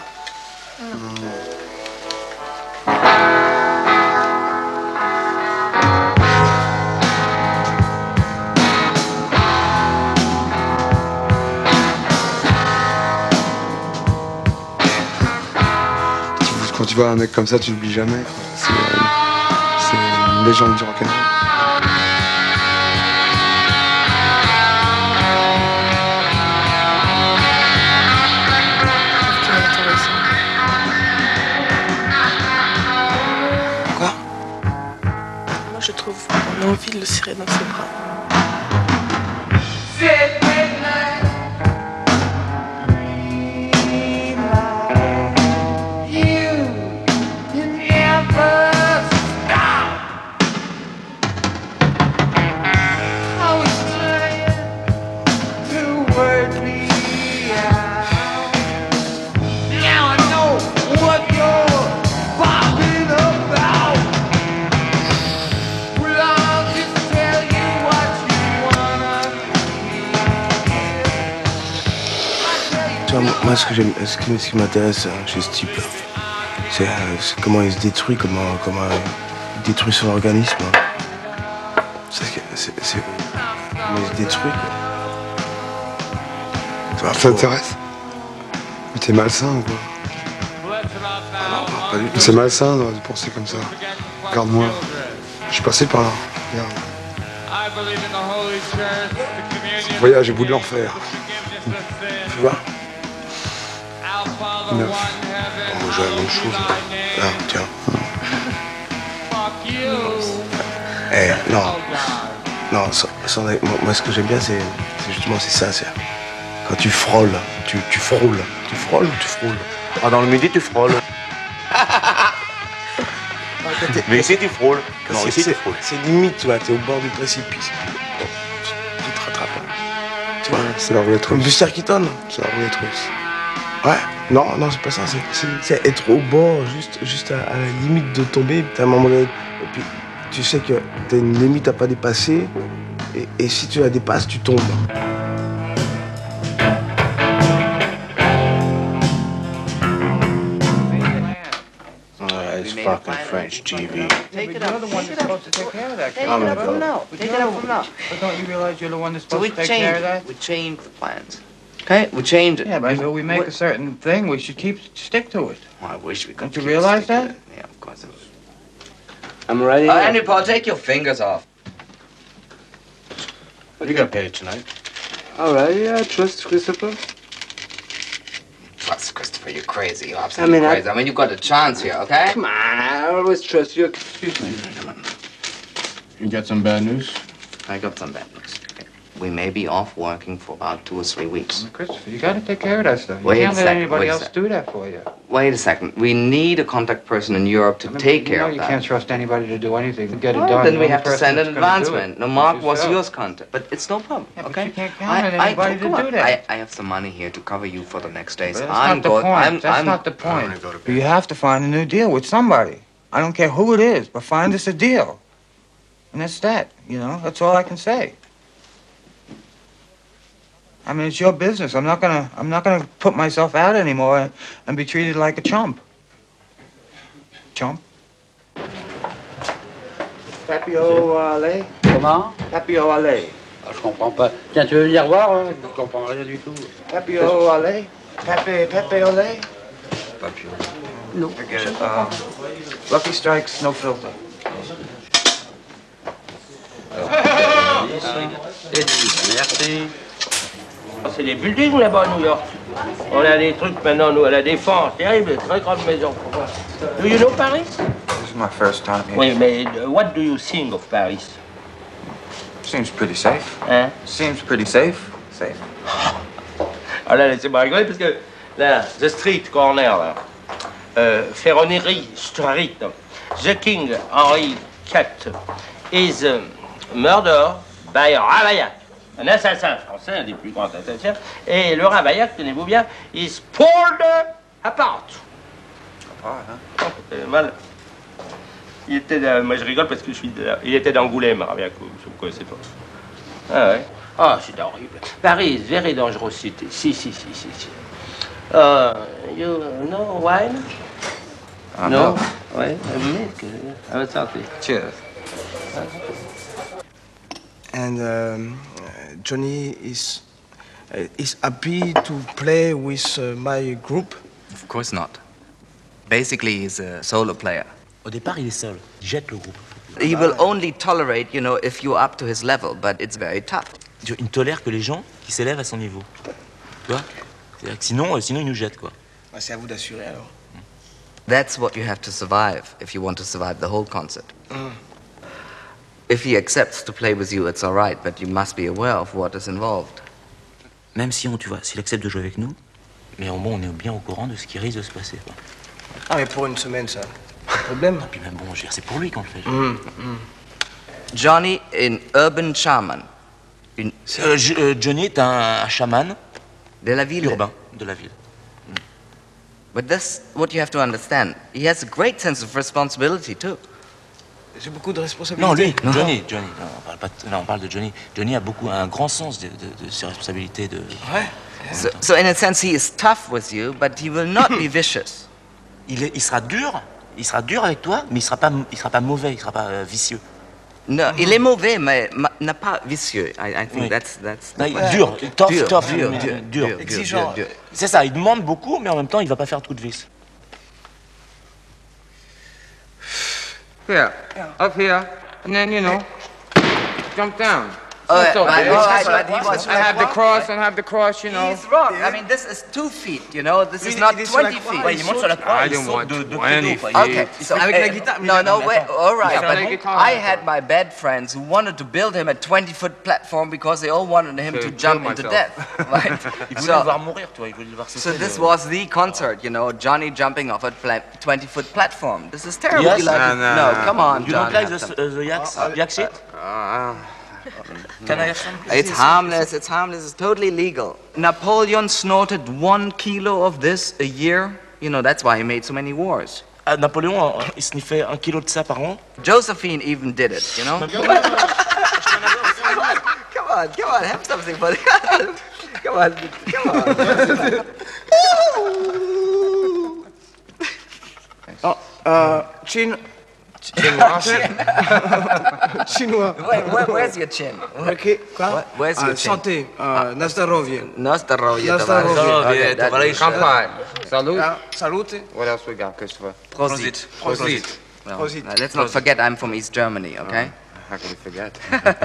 Speaker 3: Quand tu vois un mec comme ça, tu l'oublies jamais. C'est euh, c'est une légende du rock'n'roll.
Speaker 8: Quoi? Moi je trouve qu'on a envie de le serrer dans ses bras.
Speaker 7: Moi, ce, que j'aime, ce qui, ce qui m'intéresse hein, chez ce type-là, c'est, euh, c'est comment il se détruit, comment, comment il détruit son organisme. Hein. C'est, c'est, c'est comment il se détruit, quoi.
Speaker 3: Ça t'intéresse? Mais t'es malsain ou quoi?
Speaker 7: Non, pas du tout.
Speaker 3: C'est malsain de penser comme ça. Regarde-moi. Je suis passé par là. Regarde. Ce voyage, j'ai voulu l'en faire.
Speaker 7: Tu vois?
Speaker 3: Neuf.
Speaker 7: On joue la même chose. Là, tiens. Eh, non. Non, sans, sans, moi, moi, ce que j'aime bien, c'est, c'est justement c'est ça. C'est quand tu frôles, tu, tu frôles. Tu frôles ou tu frôles? Ah, dans le midi, tu frôles. Mais ici, tu frôles. Non,
Speaker 5: c'est,
Speaker 7: ici,
Speaker 5: c'est,
Speaker 7: tu frôles.
Speaker 5: c'est limite, tu vois, t'es au bord du précipice. Bon, tu, tu te rattrapes. Tu vois,
Speaker 3: c'est la roulette russe.
Speaker 5: Comme Buster Keaton.
Speaker 3: C'est la roulette russe.
Speaker 5: Ouais, non, non, c'est pas ça. C'est, c'est, c'est être au bord, juste, juste à, à la limite de tomber. T'as un moment donné, et puis tu sais que t'as une limite à pas dépasser. Et, et si tu la dépasses, tu tombes.
Speaker 7: It's fucking French T V.
Speaker 13: Take it up. Take it up.
Speaker 16: Take care of that.
Speaker 13: Take it
Speaker 16: I'm
Speaker 13: up
Speaker 16: gonna
Speaker 13: from
Speaker 16: go.
Speaker 13: now. Take it up from now.
Speaker 16: But don't you realize you're the one that's
Speaker 13: So we
Speaker 16: supposed to take care of
Speaker 13: change.
Speaker 16: that?
Speaker 13: We change the plans. Okay, we change it.
Speaker 16: Yeah, but if we make a certain thing, we should keep stick to it.
Speaker 13: Well, I wish we could.
Speaker 16: Don't you
Speaker 13: keep
Speaker 16: realize
Speaker 13: sticking
Speaker 16: that?
Speaker 13: to it. Yeah, of course.
Speaker 17: I'm ready.
Speaker 13: Uh, Andy Paul, take your fingers off.
Speaker 17: You got paid tonight. All right, yeah, trust Christopher.
Speaker 13: Trust Christopher, you're crazy. You're absolutely
Speaker 17: I mean, I-
Speaker 13: crazy. I mean, you've got a chance here, okay?
Speaker 17: Come on, I always trust you. Excuse me. You got some bad news?
Speaker 13: I got some bad news. We may be off working for about two or three weeks.
Speaker 16: Christopher, you gotta take care of that stuff. You
Speaker 13: Wait a
Speaker 16: can't let
Speaker 13: second,
Speaker 16: anybody
Speaker 13: wait a
Speaker 16: else
Speaker 13: sec.
Speaker 16: do that for you.
Speaker 13: Wait a second. We need a contact person in Europe to take
Speaker 16: you
Speaker 13: care
Speaker 16: know
Speaker 13: of
Speaker 16: you
Speaker 13: that.
Speaker 16: can't trust anybody to do anything to get it
Speaker 13: Well,
Speaker 16: done.
Speaker 13: then
Speaker 16: The
Speaker 13: we
Speaker 16: only
Speaker 13: have to
Speaker 16: person
Speaker 13: send an
Speaker 16: that's gonna do
Speaker 13: advancement.
Speaker 16: it
Speaker 13: No,
Speaker 16: is
Speaker 13: Mark was
Speaker 16: yourself.
Speaker 13: yours contact, but it's no problem.
Speaker 16: Yeah, but
Speaker 13: okay?
Speaker 16: you can't count on
Speaker 13: I,
Speaker 16: anybody
Speaker 13: I,
Speaker 16: to
Speaker 13: come
Speaker 16: do
Speaker 13: on.
Speaker 16: that.
Speaker 13: I, I have some money here to cover you for the next days.
Speaker 16: But that's
Speaker 13: I'm
Speaker 16: not the
Speaker 13: going.
Speaker 16: point.
Speaker 13: I'm,
Speaker 16: that's
Speaker 13: I'm,
Speaker 16: not the point. You have to find a new deal with somebody. I don't care who it is, but find us a deal. And that's that, you know? That's all I can say. I mean, it's your business. I'm not gonna, I'm not gonna put myself out anymore and, and be treated like a chump. Chump.
Speaker 18: Tapio à lait.
Speaker 19: Comment?
Speaker 18: Tapio à lait.
Speaker 19: Ah, je comprends pas. Tiens, tu veux venir voir? Hein? Je comprends rien du tout.
Speaker 18: Tapio à lait. Pepe, Pepe au lait.
Speaker 16: Papio.
Speaker 19: No.
Speaker 16: Forget it. Uh, Lucky Strikes, no filter.
Speaker 19: Merci. C'est des buildings là-bas à New York. On a des trucs maintenant, nous, à la Défense. Terrible, très grande maison. Do you know Paris?
Speaker 16: This is my first time here.
Speaker 19: Oui, mais uh, what do you think of Paris?
Speaker 16: Seems pretty safe.
Speaker 19: Hein?
Speaker 16: Seems pretty safe. Safe.
Speaker 19: Ah là, laissez-moi rigoler parce que là, The Street Corner, là, euh, Ferronnerie Street, the King Henry the Fourth is uh, murdered by Ravaillac, un assassin français, un des plus grands assassins. Et le Ravaillac, tenez-vous bien, is pulled apart.
Speaker 4: Ah, hein.
Speaker 19: Oh, mal. Il était, de, moi je rigole parce que je suis de, il était d'Angoulême, Ravaillac, vous ne connaissez pas. Ah ouais. Ah, c'est horrible. Paris is very dangerous city. Si, si, si, si, si. Uh, you know wine?
Speaker 18: Ah,
Speaker 19: no?
Speaker 18: no.
Speaker 19: Ouais, milk. I was sorry.
Speaker 18: Cheers.
Speaker 7: And um, uh, Johnny is uh, is happy to play with uh, my group.
Speaker 13: Of course not. Basically, he's a solo player.
Speaker 10: Au départ, il est seul. Il jette le groupe.
Speaker 13: He will only tolerate, you know, if you're up to his level, but it's very tough.
Speaker 10: Il ne tolère que les gens qui s'élèvent à son niveau. Tu vois? C'est-à-dire que sinon, sinon, il nous jette, quoi.
Speaker 7: Ah, c'est à vous d'assurer, alors.
Speaker 13: That's what you have to survive if you want to survive the whole concert.
Speaker 7: Mm.
Speaker 13: If he accepts to play with you, it's all right, but you must be aware of what is involved.
Speaker 10: Même si on, tu vois, s'il accepte de jouer avec nous, mais bon, on est bien au courant de ce qui risque de se passer, quoi.
Speaker 7: Ah, mais pour une semaine, ça. Pas de problème.
Speaker 10: Et puis même bon, je veux dire, c'est pour lui qu'on le fait.
Speaker 13: Mm. Mm. Johnny in Urban Shaman. Une...
Speaker 10: Euh, euh, Johnny est un, un chaman
Speaker 13: de la ville.
Speaker 10: Urbain de la ville.
Speaker 13: Mm. But that's what you have to understand. He has a great sense of responsibility too.
Speaker 7: J'ai beaucoup de responsabilités.
Speaker 10: Non, lui, non. Johnny, Johnny. Non, on parle pas de, non, on parle de Johnny. Johnny a beaucoup, un grand sens de, de, de ses responsabilités. De...
Speaker 7: Ouais.
Speaker 13: So, so in a sense, he is tough with you, but he will not be vicious.
Speaker 10: Il, est, il sera dur, il sera dur avec toi, mais il sera pas, il sera pas mauvais, il sera pas euh, vicieux.
Speaker 13: Non, mm-hmm. Il est mauvais, mais n'a pas vicieux. I, I think
Speaker 10: oui.
Speaker 13: that's that's.
Speaker 10: Non, il, dur, tough,
Speaker 13: dur,
Speaker 10: tough,
Speaker 13: dur,
Speaker 10: dur,
Speaker 13: dur,
Speaker 10: dur,
Speaker 13: dur,
Speaker 10: exigeant.
Speaker 13: dur, dur.
Speaker 10: C'est ça, il demande beaucoup, mais en même temps, il va pas faire de coups de vis.
Speaker 16: Here, up here, and then, you know, jump down.
Speaker 13: Oh,
Speaker 16: That's all
Speaker 13: right,
Speaker 16: right.
Speaker 13: all right, but he was
Speaker 16: I have the
Speaker 13: wrong.
Speaker 16: cross and have the cross, you know.
Speaker 13: He's wrong. I mean, this is two feet, you know. This is not twenty feet.
Speaker 10: Ouais, il monte sur la croix,
Speaker 16: I
Speaker 10: il
Speaker 16: don't
Speaker 10: saute
Speaker 16: want
Speaker 10: de, de
Speaker 16: twenty
Speaker 10: pédo,
Speaker 16: feet.
Speaker 13: Okay, so
Speaker 7: Avec
Speaker 13: uh,
Speaker 7: la guitare,
Speaker 13: no, no, wait, all right,
Speaker 16: Yeah,
Speaker 13: but
Speaker 16: la guitare.
Speaker 13: I had my bad friends who wanted to build him a twenty-foot platform because they all wanted him
Speaker 16: To
Speaker 13: to
Speaker 16: kill
Speaker 13: jump into
Speaker 16: myself.
Speaker 13: death, right?
Speaker 10: Il voulait
Speaker 13: so,
Speaker 10: le voir mourir, tu vois, il voulait le voir sauter.
Speaker 13: so this
Speaker 10: de...
Speaker 13: was the concert, you know, Johnny jumping off a twenty-foot platform. This is terrible.
Speaker 10: Yes,
Speaker 13: You like
Speaker 16: no,
Speaker 13: it?
Speaker 16: no,
Speaker 13: no,
Speaker 16: no.
Speaker 13: come on,
Speaker 10: You
Speaker 13: John.
Speaker 10: don't like the, uh, the yak, uh, yak shit?
Speaker 16: Uh,
Speaker 10: Can I have some?
Speaker 13: It's harmless, it's harmless, it's totally legal. Napoleon snorted one kilo of this a year. You know, that's why he made so many wars.
Speaker 10: Ah, Napoléon, il sniffait un kilo de ça par an.
Speaker 13: Josephine even did it, you know? come on, come on, come on, have something for the... Come on, come on.
Speaker 7: Oh, uh, chin. Chinois. Chinois.
Speaker 13: Where, where, where's your chin?
Speaker 7: Ok, quoi?
Speaker 13: Where, where's your
Speaker 7: uh,
Speaker 13: chin?
Speaker 7: Santé, uh, na zdrowie.
Speaker 13: Na zdrowie,
Speaker 7: Na zdrowie.
Speaker 13: towarzysze.
Speaker 16: Kampai. Salute.
Speaker 7: Uh, salute.
Speaker 16: What else we got, Christopher?
Speaker 13: Prosit.
Speaker 16: Prosit.
Speaker 13: No,
Speaker 7: Prosit.
Speaker 13: no, let's not forget I'm from East Germany, okay?
Speaker 16: How can we forget?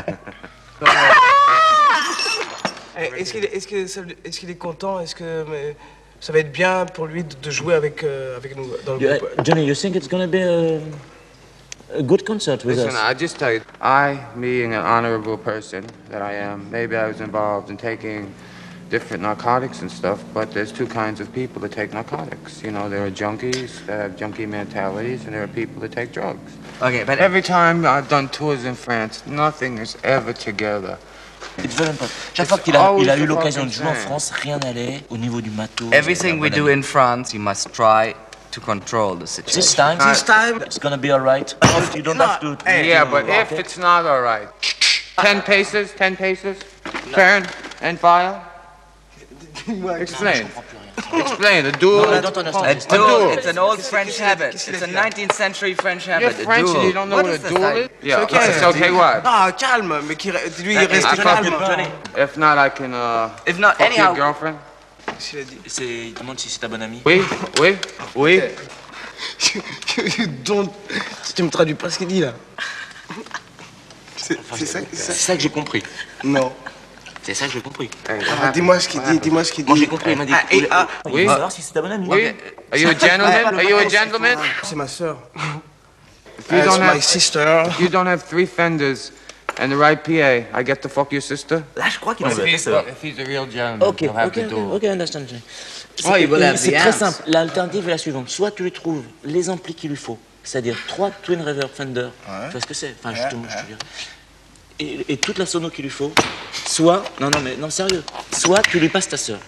Speaker 7: Eh, Est-ce qu'il est, est, que ça- est-ce qu'il est content? Est-ce que mais, ça va être bien pour lui de, de jouer avec, euh, avec nous dans le
Speaker 10: Yeah,
Speaker 7: groupe?
Speaker 10: Johnny, you think it's gonna be a, a good concert with
Speaker 16: Listen,
Speaker 10: us?
Speaker 16: I just tell you, I, being an honorable person that I am, maybe I was involved in taking different narcotics and stuff, but there's two kinds of people that take narcotics. You know, there are junkies that have junkie mentalities, and there are people that take drugs.
Speaker 13: Okay, but
Speaker 16: Every time I've done tours in France, nothing is ever together.
Speaker 10: It's very important. Chaque fois qu'il a, il a eu l'occasion de jouer en France, rien n'allait au niveau du matos.
Speaker 13: everything we do in France, you must try to control the situation.
Speaker 10: This time,
Speaker 7: This time,
Speaker 10: it's gonna be alright. You don't have to.
Speaker 16: Yeah,
Speaker 10: to-
Speaker 16: but if
Speaker 10: okay?
Speaker 16: it's not all right. Ten paces, ten paces, turn and file. Explain. Explain, a duel.
Speaker 10: No, I don't understand.
Speaker 13: A
Speaker 10: this.
Speaker 13: duel, it's an old French habit. It's a nineteenth century French
Speaker 16: You're
Speaker 13: habit. A
Speaker 16: French and
Speaker 13: duel.
Speaker 16: you don't know
Speaker 13: What
Speaker 16: what,
Speaker 13: is
Speaker 16: a
Speaker 13: this
Speaker 16: duel
Speaker 13: like?
Speaker 16: is? Yeah,
Speaker 7: C'est ok.
Speaker 16: it's okay, what?
Speaker 7: Ah, calme, mais qui, re- lui, il
Speaker 13: I
Speaker 7: reste
Speaker 16: I fuck
Speaker 7: calme.
Speaker 16: with- If not, I can, uh,
Speaker 13: If not,
Speaker 16: fuck your
Speaker 13: anyhow,
Speaker 16: girlfriend.
Speaker 7: Qu'est-ce qu'il a dit?
Speaker 10: C'est, il demande si c'est ta bonne amie.
Speaker 16: Oui, oui, oui.
Speaker 7: Donc, tu me traduis pas ce qu'il dit là. C'est c'est ça, c'est
Speaker 10: C'est
Speaker 7: ça?
Speaker 10: ça que j'ai compris.
Speaker 7: Non.
Speaker 10: C'est ça que j'ai compris.
Speaker 7: Ah, dis-moi ce qu'il dit, dis-moi ce qu'il dit.
Speaker 10: Moi j'ai compris, il m'a dit.
Speaker 7: Ah, et, ah,
Speaker 10: il
Speaker 16: oui.
Speaker 10: veut savoir si c'est ta bonne amie.
Speaker 16: Oui. Are you a gentleman? Are you a gentleman?
Speaker 7: c'est ma sœur.
Speaker 16: If you
Speaker 7: That's
Speaker 16: don't
Speaker 7: my
Speaker 16: have,
Speaker 7: sister.
Speaker 16: if you don't have three fenders and the right P A, I get to fuck your sister?
Speaker 10: Là, je crois qu'il en
Speaker 16: If
Speaker 10: veut.
Speaker 16: he's,
Speaker 10: C'est ça.
Speaker 16: if he's a real gentleman,
Speaker 10: Ok,
Speaker 16: he'll have
Speaker 10: ok,
Speaker 16: the
Speaker 10: ok,
Speaker 16: duel.
Speaker 10: ok, understand.
Speaker 13: Oh, il veut la
Speaker 10: C'est
Speaker 13: viande.
Speaker 10: très simple. L'alternative est la suivante. Soit tu lui trouves les amplis qu'il lui faut c'est-à-dire trois Twin Reverb Fender.
Speaker 7: Ouais.
Speaker 10: Tu vois ce que c'est? Enfin,
Speaker 7: Ouais,
Speaker 10: justement,
Speaker 7: ouais.
Speaker 10: je te dirais. Et, et toute la sono qu'il lui faut, soit, non, non, mais non, sérieux, soit tu lui passes ta sœur.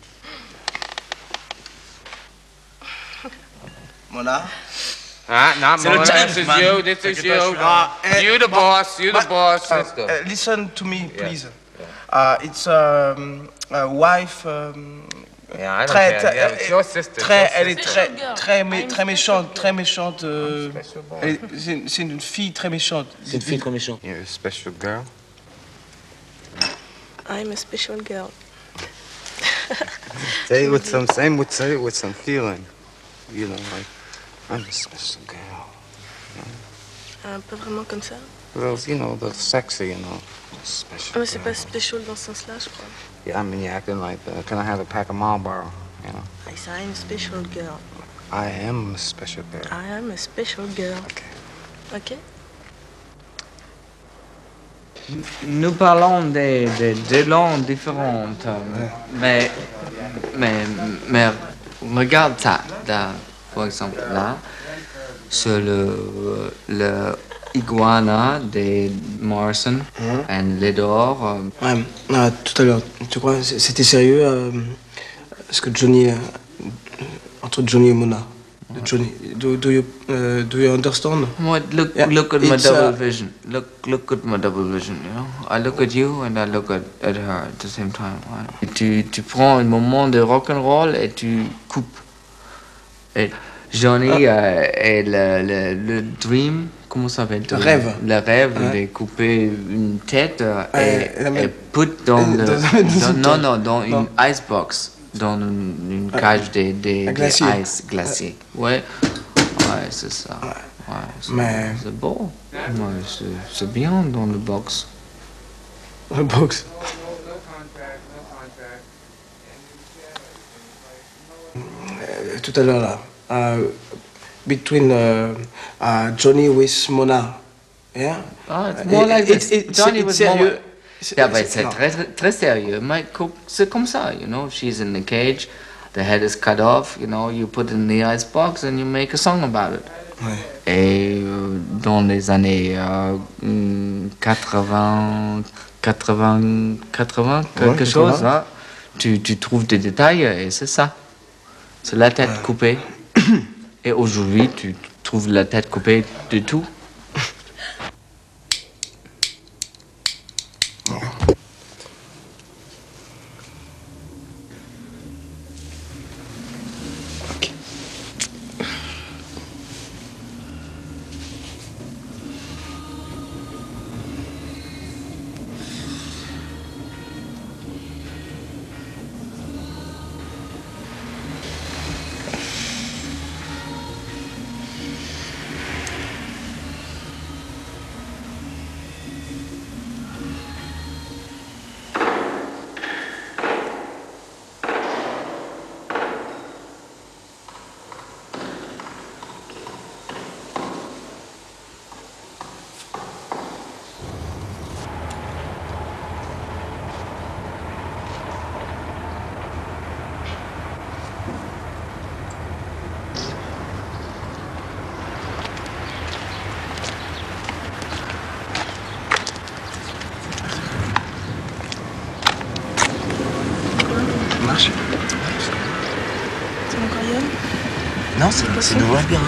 Speaker 7: Mona?
Speaker 16: Ah, not
Speaker 10: C'est le
Speaker 16: Mona,
Speaker 10: challenge,
Speaker 16: this is
Speaker 10: man.
Speaker 16: you, this is
Speaker 7: T'inquiète
Speaker 16: you.
Speaker 7: pas, je suis là. Ah,
Speaker 16: You the boss, you the
Speaker 7: but-
Speaker 16: boss,
Speaker 7: uh,
Speaker 16: sister.
Speaker 7: uh, listen to me, please. Uh, it's um, a wife. Um,
Speaker 16: Yeah, I don't
Speaker 7: très,
Speaker 16: care.
Speaker 7: très-
Speaker 16: Yeah, it's your sister,
Speaker 7: très,
Speaker 16: your
Speaker 7: elle est
Speaker 16: sister.
Speaker 7: très,
Speaker 16: Special girl.
Speaker 7: très, mé-
Speaker 16: I'm
Speaker 7: très méchante, très méchante.
Speaker 16: I'm
Speaker 7: euh,
Speaker 16: special boy.
Speaker 7: elle est- C'est une- c'est une fille très méchante.
Speaker 10: C'est une fille trop méchante.
Speaker 16: You're a special girl.
Speaker 20: I'm a special girl.
Speaker 16: Say it with some, same with, say it with some feeling. You know, like, I'm a special girl.
Speaker 20: Un peu vraiment comme ça.
Speaker 16: Well, you know, the sexy, you know, special.
Speaker 20: Ah, mais c'est pas special dans ce sens-là, je crois.
Speaker 16: Yeah, I mean, you're acting like, uh, can I have a pack of Marlboro? You know,
Speaker 20: I say I'm a special girl.
Speaker 16: I am a special girl.
Speaker 20: I am a special girl. Ok.
Speaker 13: Nous parlons des, des deux langues différentes, mais, mais, mais regarde ça, là, par exemple, là, sur le, le iguana de Morrison et Ledor.
Speaker 6: Ouais, ah, tout à l'heure, tu crois, c'était sérieux euh, ce que Johnny. euh, entre Johnny et Mona. De Johnny. Do, do, you, uh, do you understand?
Speaker 13: What, look,
Speaker 6: Yeah,
Speaker 13: look at my
Speaker 6: it's,
Speaker 13: double
Speaker 6: uh,
Speaker 13: vision. Look, look at my double vision. You know, I look at you and I look at, at her at the same time. Right? Et tu, tu prends un moment de rock and roll et tu coupes. Et Johnny euh, est le, le, le dream. Comment ça s'appelle?
Speaker 6: Le rêve.
Speaker 13: Le rêve
Speaker 6: Ouais.
Speaker 13: de couper une tête euh,
Speaker 6: Ouais,
Speaker 13: et,
Speaker 6: la même-
Speaker 13: et put dans
Speaker 6: et
Speaker 13: le,
Speaker 6: dans- dans
Speaker 13: dans-
Speaker 6: une
Speaker 13: non
Speaker 6: tête.
Speaker 13: non dans
Speaker 6: Non.
Speaker 13: une icebox, dans une, une
Speaker 6: Ouais.
Speaker 13: cage de, de,
Speaker 6: Un
Speaker 13: de
Speaker 6: glacier.
Speaker 13: ice glacé. Ouais, ouais, c'est ça. Ouais, c'est
Speaker 6: Mais-
Speaker 13: c'est beau. Ouais, c'est c'est bien dans le box.
Speaker 6: Le box. Euh, tout à l'heure là. Uh, between uh, uh, Johnny with Mona. Yeah?
Speaker 13: Ah, it's more like
Speaker 6: It-
Speaker 13: this.
Speaker 6: it-
Speaker 13: Johnny
Speaker 6: c'est
Speaker 13: was
Speaker 6: sérieux.
Speaker 13: more-
Speaker 6: C'est-
Speaker 13: Yeah, but
Speaker 6: c'est-
Speaker 13: c'est
Speaker 6: non.
Speaker 13: très, très, très sérieux. Mais co- c'est comme ça, you know. She's in the cage, the head is cut off, you know. You put it in the ice box and you make a song about it.
Speaker 6: Ouais.
Speaker 13: Et euh, dans les années euh, hum, quatre-vingts, quatre-vingts, quatre-vingts, quelque
Speaker 6: Ouais,
Speaker 13: chose,
Speaker 6: quatre-vingts.
Speaker 13: là, tu, tu trouves des détails et c'est ça. C'est la tête coupée. Et aujourd'hui, tu trouves la tête coupée de tout.
Speaker 6: Ça marche.
Speaker 20: C'est encore Yann?
Speaker 10: Non, c'est c'est nouveau labyrinthe.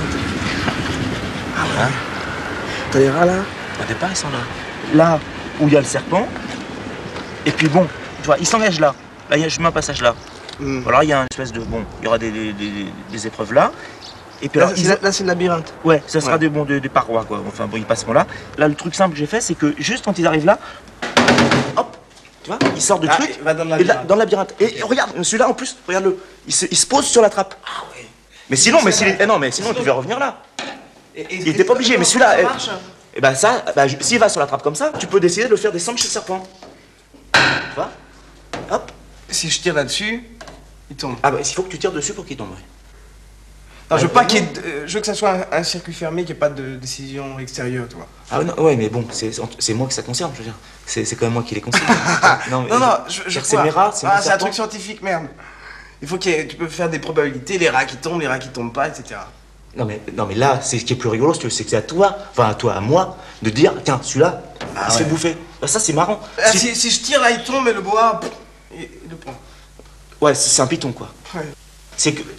Speaker 6: Ah ouais. T'as les rats là?
Speaker 10: Au départ, ils sont là. Là où il y a le serpent, et puis bon, tu vois, ils s'engagent là. Là, il y a juste un passage là.
Speaker 6: Mm.
Speaker 10: Alors, il y a une espèce de. Bon, il y aura des, des, des- des épreuves là. Et puis
Speaker 6: Là,
Speaker 10: alors,
Speaker 6: c'est-
Speaker 10: ils-
Speaker 6: là, c'est le labyrinthe.
Speaker 10: Ouais, ça sera
Speaker 6: Ouais.
Speaker 10: des, bon, des, des parois, quoi. Enfin, bon, ils passeront là. Là, le truc simple que j'ai fait, c'est que juste quand ils arrivent là, hop, tu vois, ils sortent de
Speaker 6: Ah,
Speaker 10: truc.
Speaker 6: il va dans le
Speaker 10: et là,
Speaker 6: labyrinthe.
Speaker 10: dans le labyrinthe. Et, et regarde, celui-là, en plus, regarde-le. Il se, il se pose sur la trappe. Ah ouais. Mais sinon, mais s'il est- eh non, mais sinon, il devait revenir là. Il était pas obligé, mais celui-là.
Speaker 6: Ça
Speaker 10: eh,
Speaker 6: marche.
Speaker 10: Et ben ça, bah, je- s'il va sur la trappe comme ça, tu peux décider de le faire descendre chez le serpent. Tu vois? Hop.
Speaker 6: Si je tire là-dessus, il tombe.
Speaker 10: Ah bah il faut que tu tires dessus pour qu'il tombe. Ouais.
Speaker 6: Non, je veux
Speaker 10: Ouais,
Speaker 6: pas
Speaker 10: ouais.
Speaker 6: qu'il y ait de- euh, je veux que ça soit un, un circuit fermé, qu'il n'y ait pas de décision extérieure, tu vois.
Speaker 10: Ah ouais, non, ouais, mais bon, c'est c'est moi que ça concerne, je veux dire. C'est c'est quand même moi qui les concerne. non, mais,
Speaker 6: Non, non, je, je
Speaker 10: c'est
Speaker 6: vois.
Speaker 10: mes rats, c'est
Speaker 6: Ah,
Speaker 10: mes
Speaker 6: c'est un
Speaker 10: serpents.
Speaker 6: truc scientifique, merde. Il faut qu'il y ait- tu peux faire des probabilités, les rats qui tombent, les rats qui tombent pas, et cetera.
Speaker 4: Non mais, non mais là, c'est ce qui est plus rigolo, c'est que c'est à toi, enfin à toi, à moi, de dire, tiens, celui-là,
Speaker 7: Ah
Speaker 4: il se
Speaker 7: ouais.
Speaker 4: fait bouffer. Bah, ça, c'est marrant.
Speaker 7: Ah,
Speaker 4: Si-
Speaker 7: si, si je tire là, il tombe et le bois, pff, il, il le prend.
Speaker 4: Ouais, c'est c'est un python, quoi.
Speaker 7: Ouais.
Speaker 4: C'est que...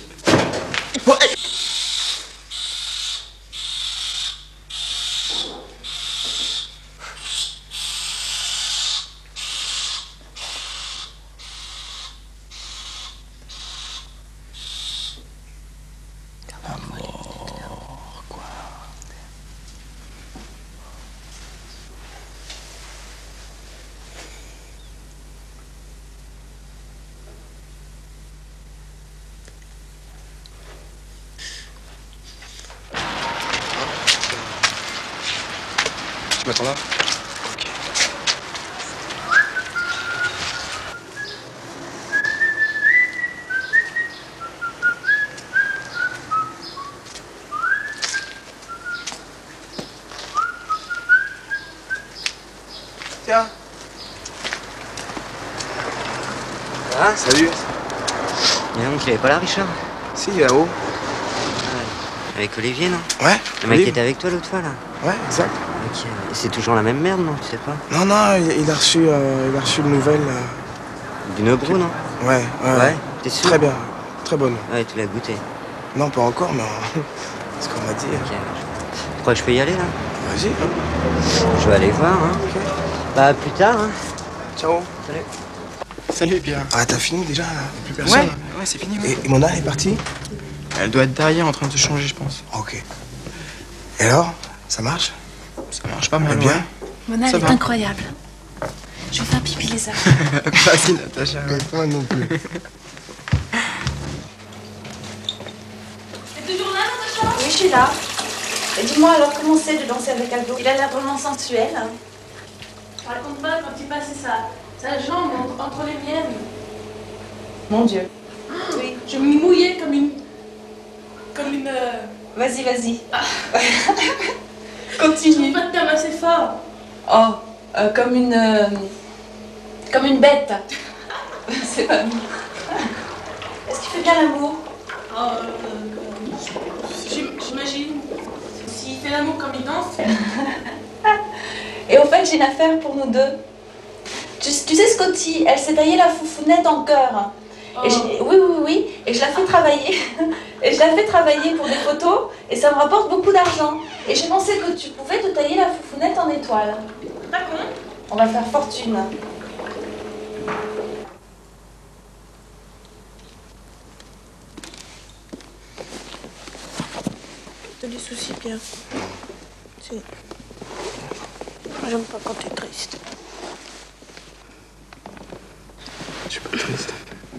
Speaker 3: Tu m'attends là?
Speaker 7: Tiens.
Speaker 5: Ah,
Speaker 3: salut.
Speaker 5: Mais donc, il avait pas là, Richard?
Speaker 7: Si, là-haut.
Speaker 5: Avec Olivier, non?
Speaker 7: Ouais.
Speaker 5: Le mec qui
Speaker 7: Olive.
Speaker 5: était avec toi l'autre fois, là?
Speaker 7: Ouais, exact.
Speaker 5: Ok. Et c'est toujours la même merde, non? Tu sais pas?
Speaker 7: Non, non, il, il a reçu, euh, il a reçu une nouvelle. euh,
Speaker 5: D'une brou, non?
Speaker 7: Ouais, ouais.
Speaker 5: Ouais, t'es sûr?
Speaker 7: Très bien, très bonne.
Speaker 5: Ouais, tu l'as goûté.
Speaker 7: Non, pas encore, mais euh, c'est ce qu'on m'a dit.
Speaker 5: Ok. Tu crois que je peux y aller, là?
Speaker 7: Vas-y. hein.
Speaker 5: Je vais aller voir, hein. Bah, à plus tard, hein.
Speaker 7: Ciao.
Speaker 5: Salut.
Speaker 7: Salut, Pierre. Ah, t'as fini déjà, là? Plus personne?
Speaker 6: Ouais, ouais, c'est fini. Ouais.
Speaker 7: Et, et Mona, elle est partie?
Speaker 6: Elle doit être derrière en train de se changer, je pense.
Speaker 7: Ok. Et alors? Ça marche?
Speaker 6: Ça marche pas mal,
Speaker 7: bien?
Speaker 6: ouais.
Speaker 8: Mona,
Speaker 6: Ça
Speaker 8: elle est
Speaker 6: va.
Speaker 8: incroyable. Je vais faire pipi, Lisa.
Speaker 6: Vas-y, Natacha.
Speaker 7: Mais toi non plus.
Speaker 8: T'es toujours là, Natacha? Oui, je suis là. Et dis-moi alors, comment c'est de danser avec Aldo? Il a l'air vraiment sensuel.
Speaker 20: Raconte pas quand il passait sa, sa jambe entre, entre les miennes.
Speaker 8: Mon Dieu.
Speaker 20: Oui. Je me mouillais comme une. Comme une. euh,
Speaker 8: Vas-y, vas-y.
Speaker 20: Je
Speaker 8: Continue.
Speaker 20: trouve pas de terme assez fort.
Speaker 8: Oh, euh, comme une... euh, comme une bête. C'est pas bon. Est-ce qu'il fait bien l'amour?
Speaker 20: Oh, euh, euh, j'im- J'imagine. S'il fait l'amour comme il danse.
Speaker 8: Et au fait, j'ai une affaire pour nous deux. Tu, tu sais, Scotty, elle s'est taillée la foufounette en cœur. Et j'ai- oui, oui, oui. Et je la fais travailler. Et je la fais travailler pour des photos. Et ça me rapporte beaucoup d'argent. Et j'ai pensé que tu pouvais te tailler la foufounette en étoile.
Speaker 20: D'accord.
Speaker 8: On va faire fortune.
Speaker 20: T'as des soucis, Pierre. Si. J'aime pas quand t'es triste.
Speaker 7: Je suis pas triste.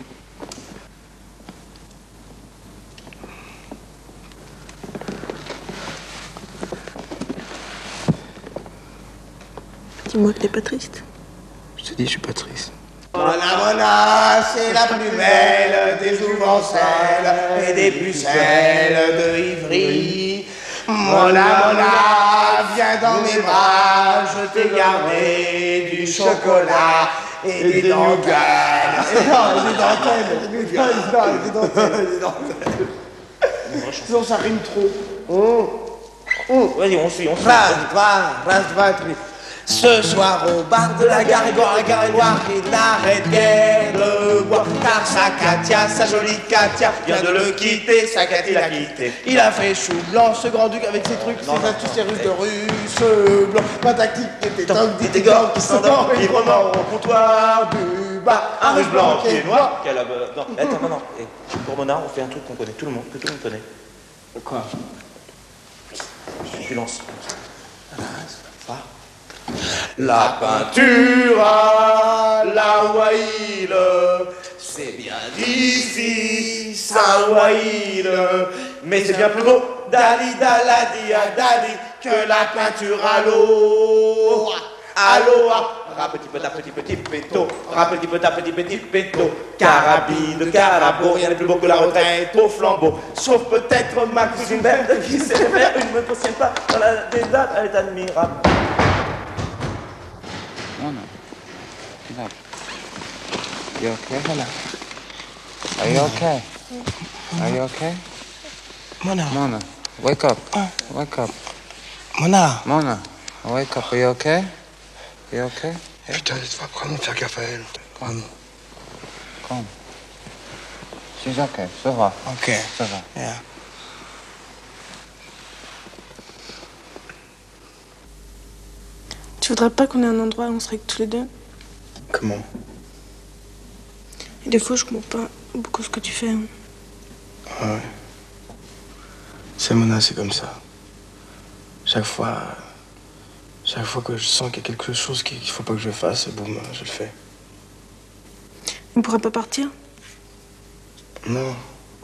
Speaker 20: Dis-moi que t'es pas triste.
Speaker 7: Je te dis, je suis pas triste.
Speaker 18: Mona Mona, c'est la plus belle des jouvencelles et des pucelles de Ivry. Mona Mona, viens dans mes bras, je t'ai gardé du chocolat et des dentelles. Non, des dentelles, des dentelles, des dentelles, des dentelles. Sinon ça rime trop. Oh. Oh.
Speaker 10: Vas-y, on suit, on suit.
Speaker 18: Rase-toi, rase-toi, tri- Ce soir au bar de la gare, Gare Gare et Loire, il n'arrête guère de boire. Car sa Katia, sa jolie Katia, vient de le quitter, sa Katia l'a quitté. Il a fait chou blanc, ce grand-duc avec ses trucs, ses astuces, ses ruses de russe blanc. Ma tactique était toc, dit des gants qui s'endorment, librement au comptoir du bar. Un russe blanc qui est noir.
Speaker 10: Quelle abonne- Non, attends, non, non. Et pour Mona, on fait un truc qu'on connaît tout le monde, que tout le monde connaît.
Speaker 7: Quoi?
Speaker 10: Tu lances.
Speaker 18: La peinture à la Waïle, c'est bien d'ici, Saint-Waïle, mais c'est bien plus beau, Dali Daladi à Dali, que la peinture à l'eau. À l'eau, ra petit petit petit petit péto, ra petit petit petit petit péto, carabine, carabo, rien n'est plus beau que la retraite au flambeau, sauf peut-être ma cousine Belle qui sait faire une me cautionne pas dans la désordre, elle est admirable.
Speaker 16: Mona, look. You okay, Mona? Are you okay? Are you okay?
Speaker 7: Mona.
Speaker 16: Mona. Wake up. Wake up.
Speaker 14: Mona.
Speaker 16: Mona, wake up. Are you okay? You okay?
Speaker 3: Putain, tu vas vraiment faire gaffe à elle. Vraiment.
Speaker 16: Calm. She's okay. Ça va.
Speaker 14: Ok.
Speaker 16: Ça va.
Speaker 14: Yeah.
Speaker 20: Tu voudrais pas qu'on ait un endroit où on serait que tous les deux?
Speaker 14: Comment?
Speaker 20: Et des fois, je comprends pas beaucoup ce que tu fais. Hein.
Speaker 14: Ouais. C'est Mona, c'est comme ça. Chaque fois... Chaque fois que je sens qu'il y a quelque chose qu'il faut pas que je fasse, boum, je le fais.
Speaker 20: On pourrait pas partir?
Speaker 14: Non.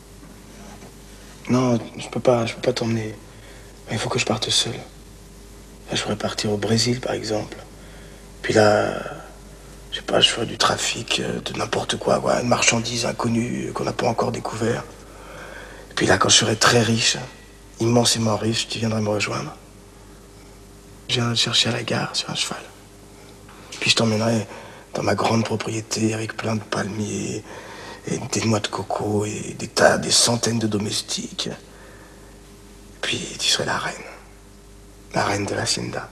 Speaker 14: Non, je peux pas, je peux pas t'emmener. Mais il faut que je parte seul. Là, je pourrais partir au Brésil, par exemple. Puis là, je sais pas, je ferais du trafic, de n'importe quoi, quoi, une marchandise inconnue qu'on n'a pas encore découvert. Et puis là, quand je serai très riche, immensément riche, tu viendrais me rejoindre. Je viendrai te chercher à la gare sur un cheval. Puis je t'emmènerai dans ma grande propriété avec plein de palmiers et des noix de coco et des tas, des centaines de domestiques. Et puis tu serais la reine. La reine de l'hacienda.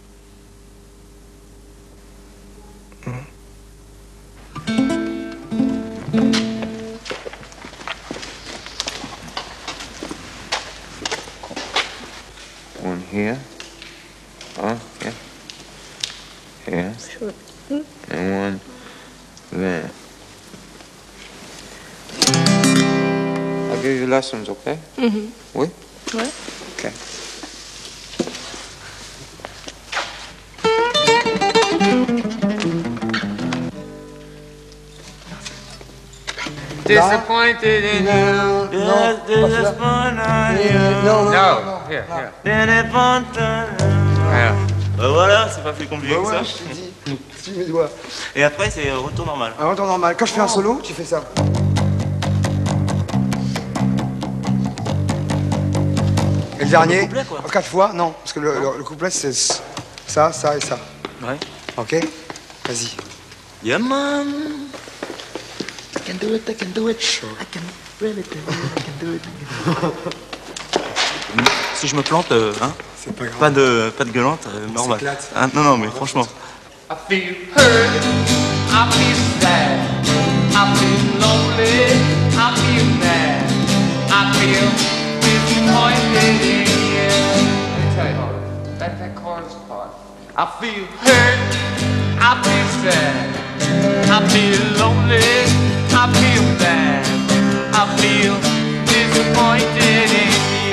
Speaker 14: Hmm.
Speaker 16: One here. Huh? Yeah. Here.
Speaker 20: Sure.
Speaker 16: And one there. I'll give you lessons, okay?
Speaker 20: Mm-hmm.
Speaker 16: Oui?
Speaker 20: Ouais.
Speaker 16: Okay. Disappointed in you.
Speaker 4: Yes, disappointed in you.
Speaker 16: No, no, no. Here, here.
Speaker 4: Yeah. Bah voilà, c'est pas plus compliqué
Speaker 3: Bah
Speaker 4: que
Speaker 3: ouais,
Speaker 4: ça.
Speaker 3: je t'ai dit. Si mes doigts.
Speaker 4: Et après, c'est retour normal.
Speaker 3: Un retour normal. Quand je fais un solo, tu fais ça. Et le dernier,
Speaker 4: couplet, quoi.
Speaker 3: en quatre fois, non, parce que le, le, le couplet c'est ça, ça et ça.
Speaker 4: Ouais.
Speaker 3: Ok? Vas-y.
Speaker 4: Yeah, man. I can do it, I can do it. I can really do it, I can do it. I can do it. Si je me plante, euh, hein,
Speaker 3: c'est pas grave.
Speaker 4: Pas de, pas de gueulante, euh, normal. Hein, non, non, mais franchement.
Speaker 15: I feel hurt, I feel sad, I feel lonely, I feel mad, I feel disappointed in you. Let me tell you, hold on. That, that chorus part. I feel hurt, I feel sad, I feel lonely, I feel mad, I feel disappointed in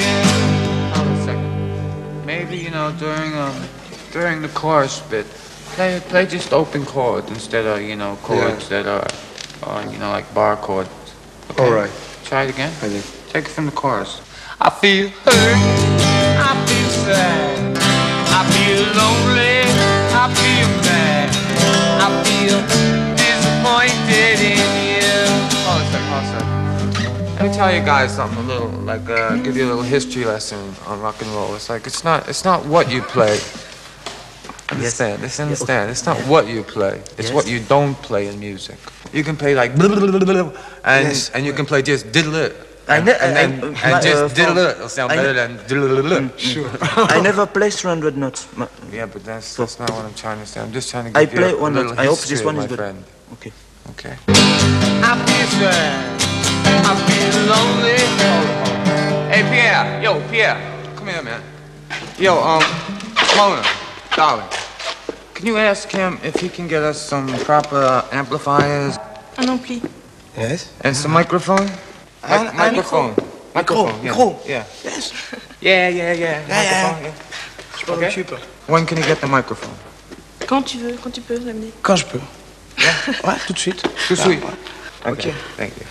Speaker 15: you. Hold a second. Maybe, you know, during um, during the chorus bit, Play, play just open chords instead of, you know, chords yeah. that are, are, you know, like bar chords. Okay?
Speaker 3: All right.
Speaker 15: Try it again.
Speaker 3: I do.
Speaker 15: Take it from the chorus. I feel hurt, I feel sad, I feel lonely, I feel mad, I feel disappointed in you. Hold a second, hold a second. Let me tell you guys something a little, like, uh, give you a little history lesson on rock and roll. It's like, it's not, it's not what you play. Understand, yes. understand. It's not what you play. It's yes. what you don't play in music. You can play like blah, blah, blah, blah, blah, and yes. and you can play just diddle it. And, and, and, and, and just uh, diddle it. It'll sound I better than diddle it.
Speaker 4: Sure. I never play three hundred notes.
Speaker 15: Yeah, but that's that's not what I'm trying to say. I'm just trying to give
Speaker 4: I play
Speaker 15: you a
Speaker 4: one
Speaker 15: little
Speaker 4: note. I hope this one
Speaker 15: my
Speaker 4: is good.
Speaker 15: Friend.
Speaker 4: Okay.
Speaker 15: Okay. I feel sad. I feel lonely. Hold on, hold on. Hey Pierre, yo Pierre, come here, man. Yo, um, Mona, darling. Can you ask him if he can get us some proper amplifiers?
Speaker 20: Un ampli.
Speaker 15: Yes. And some microphone?
Speaker 20: Un,
Speaker 15: Mi- microphone.
Speaker 20: Micro.
Speaker 15: Microphone.
Speaker 20: Micro.
Speaker 15: Yeah.
Speaker 20: Yes.
Speaker 15: Yeah, yeah, yeah.
Speaker 20: Yeah,
Speaker 15: microphone,
Speaker 20: yeah.
Speaker 15: yeah.
Speaker 20: Je m'en
Speaker 15: Okay.
Speaker 20: occupe.
Speaker 15: When can he get the microphone?
Speaker 20: Quand tu veux, quand tu peux l'amener.
Speaker 14: Quand je peux. Ouais, tout de suite.
Speaker 15: Tout de suite.
Speaker 14: Ah, ouais.
Speaker 15: Okay.
Speaker 14: Ok.
Speaker 15: Thank you.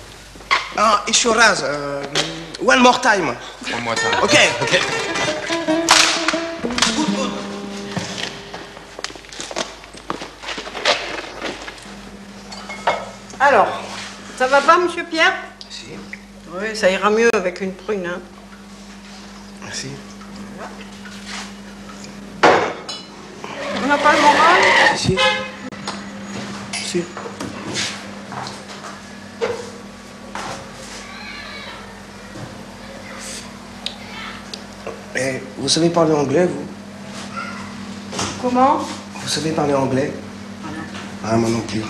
Speaker 14: Ah, Ishoraz, uh, one more time.
Speaker 15: One more time.
Speaker 14: Ok.
Speaker 15: Okay.
Speaker 21: Alors, ça va pas, monsieur Pierre?
Speaker 14: Si.
Speaker 21: Oui, ça ira mieux avec une prune, hein.
Speaker 14: Merci.
Speaker 21: On n'a pas le moral?
Speaker 14: Si. Si. Eh, vous savez parler anglais, vous?
Speaker 21: Comment?
Speaker 14: Vous savez parler anglais? Ah, moi non plus.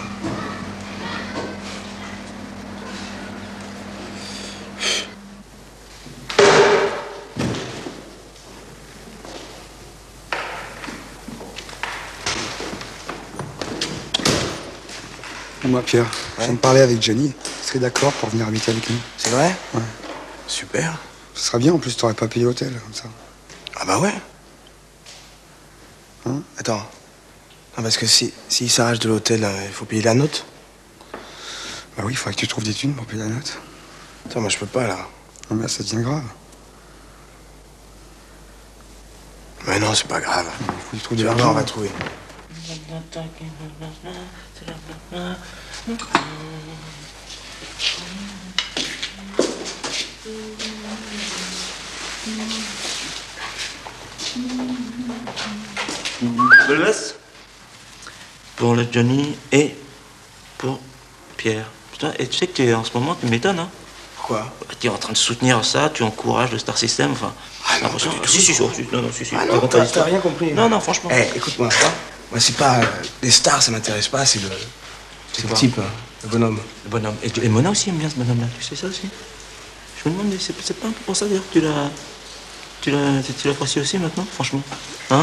Speaker 3: Moi, Pierre, je viens de parler avec Johnny. Tu serais d'accord pour venir habiter avec nous?
Speaker 14: C'est vrai?
Speaker 3: Ouais.
Speaker 14: Super.
Speaker 3: Ce sera bien, en plus, t'aurais pas payé l'hôtel, comme ça.
Speaker 14: Ah bah ouais.
Speaker 3: Hein?
Speaker 14: Attends. Non, parce que si, s'il s'arrache de l'hôtel, euh, il faut payer la note.
Speaker 3: Bah oui, il faudrait que tu trouves des thunes pour payer la note.
Speaker 14: Attends, moi je peux pas, là.
Speaker 3: Non, mais là, ça devient grave.
Speaker 14: Mais non, c'est pas grave.
Speaker 3: Il faut que tu trouves
Speaker 14: Tu
Speaker 3: des
Speaker 14: vas voir, on va
Speaker 3: argent.
Speaker 14: trouver.
Speaker 10: Je le laisse pour le Johnny et pour Pierre. Putain, et tu sais que tu es, en ce moment, tu m'étonnes, hein?
Speaker 14: Pourquoi?
Speaker 10: Tu es en train de soutenir ça, tu encourages le Star System, enfin...
Speaker 14: Ah non,
Speaker 10: l'impression-
Speaker 14: pas du tout.
Speaker 10: si, si, si, si, non, non, si, si.
Speaker 14: Ah
Speaker 10: tu
Speaker 14: non,
Speaker 10: racontes pas
Speaker 14: t'as
Speaker 10: l'histoire.
Speaker 14: t'as rien compris.
Speaker 10: Non, non, franchement.
Speaker 14: Eh, écoute-moi. Moi, c'est pas... euh, les stars, ça m'intéresse pas, c'est le... C'est le
Speaker 10: quoi?
Speaker 14: type, hein, le bonhomme.
Speaker 10: Le bonhomme. Et, tu- et Mona aussi aime bien ce bonhomme-là, tu sais ça aussi? Je me demande, c'est c'est pas un peu pour ça, d'ailleurs, que tu l'as... Tu l'as- tu- tu l'apprécies aussi, maintenant, franchement? Hein?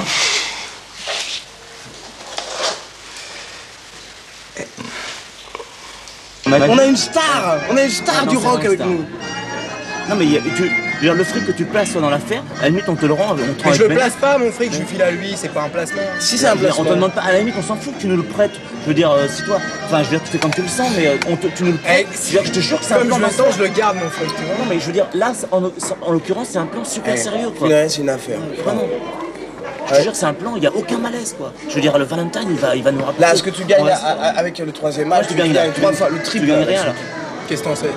Speaker 14: On a une star! On a une star
Speaker 10: Ah non,
Speaker 14: du
Speaker 10: c'est
Speaker 14: rock
Speaker 10: pas une
Speaker 14: avec
Speaker 10: star.
Speaker 14: nous.
Speaker 10: Non, mais il y a- tu, je veux dire, le fric que tu places toi, dans l'affaire, à la limite, on te le rend, on te rend
Speaker 14: Mais je
Speaker 10: avec
Speaker 14: le
Speaker 10: Ben.
Speaker 14: place pas, mon fric, je lui file à lui, c'est pas un placement. Si c'est un
Speaker 10: Je veux dire,
Speaker 14: placement.
Speaker 10: on te demande pas, à la limite, on s'en fout que tu nous le prêtes. Je veux dire, euh, si toi, enfin, je veux dire, tu fais comme tu le sens, mais euh, on te, tu nous le prêtes.
Speaker 14: Eh,
Speaker 10: je, veux dire, je te jure que c'est un
Speaker 14: Comme
Speaker 10: plan
Speaker 14: je le
Speaker 10: d'affaires.
Speaker 14: sens, je le garde, mon fric, tu vois.
Speaker 10: Non, mais je veux dire, là, c'est- en, en l'occurrence, c'est un plan super
Speaker 14: Eh,
Speaker 10: sérieux, quoi.
Speaker 14: Ouais, c'est une affaire.
Speaker 10: Vraiment. Je te jure, c'est un plan, il n'y a aucun malaise, quoi. Je veux dire, le Valentine, il va, il va nous rappeler.
Speaker 14: Là, ce que tu gagnes
Speaker 10: Ouais,
Speaker 14: à- à- avec le troisième match,
Speaker 10: Ouais, tu
Speaker 14: tu
Speaker 10: gagnes
Speaker 14: gagnes
Speaker 10: rien.
Speaker 14: trois fois le triple.
Speaker 10: Tu gagnes
Speaker 14: là,
Speaker 10: rien,
Speaker 14: là-dessus. Qu'est-ce que t'en sais?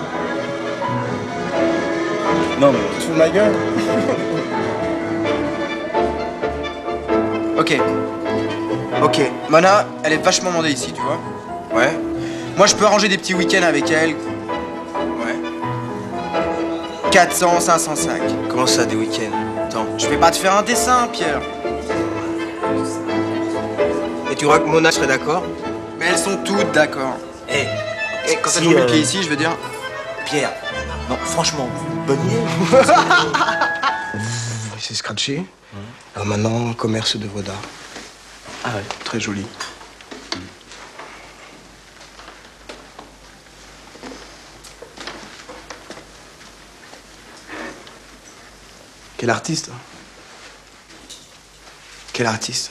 Speaker 10: Non, mais.
Speaker 14: Tu te fous de ma gueule?
Speaker 2: Ok. Ok. Mona, elle est vachement demandée ici, tu vois. Ouais. Moi, je peux arranger des petits week-ends avec elle. Ouais. quatre cents, cinq cent cinq.
Speaker 14: Comment ça, des week-ends? Attends.
Speaker 2: Je vais pas te faire un dessin, Pierre.
Speaker 14: Et tu crois que Mona serait d'accord?
Speaker 2: Mais elles sont toutes d'accord.
Speaker 14: Eh,
Speaker 2: Et quand
Speaker 10: si,
Speaker 2: elles ont vu
Speaker 10: euh,
Speaker 2: qui est ici, je veux dire.
Speaker 10: Pierre, non, franchement, bonne idée.
Speaker 14: Il s'est scratché. Alors maintenant, commerce d'œuvres d'art.
Speaker 10: Ah ouais.
Speaker 14: Très joli. Quel artiste? Quel artiste?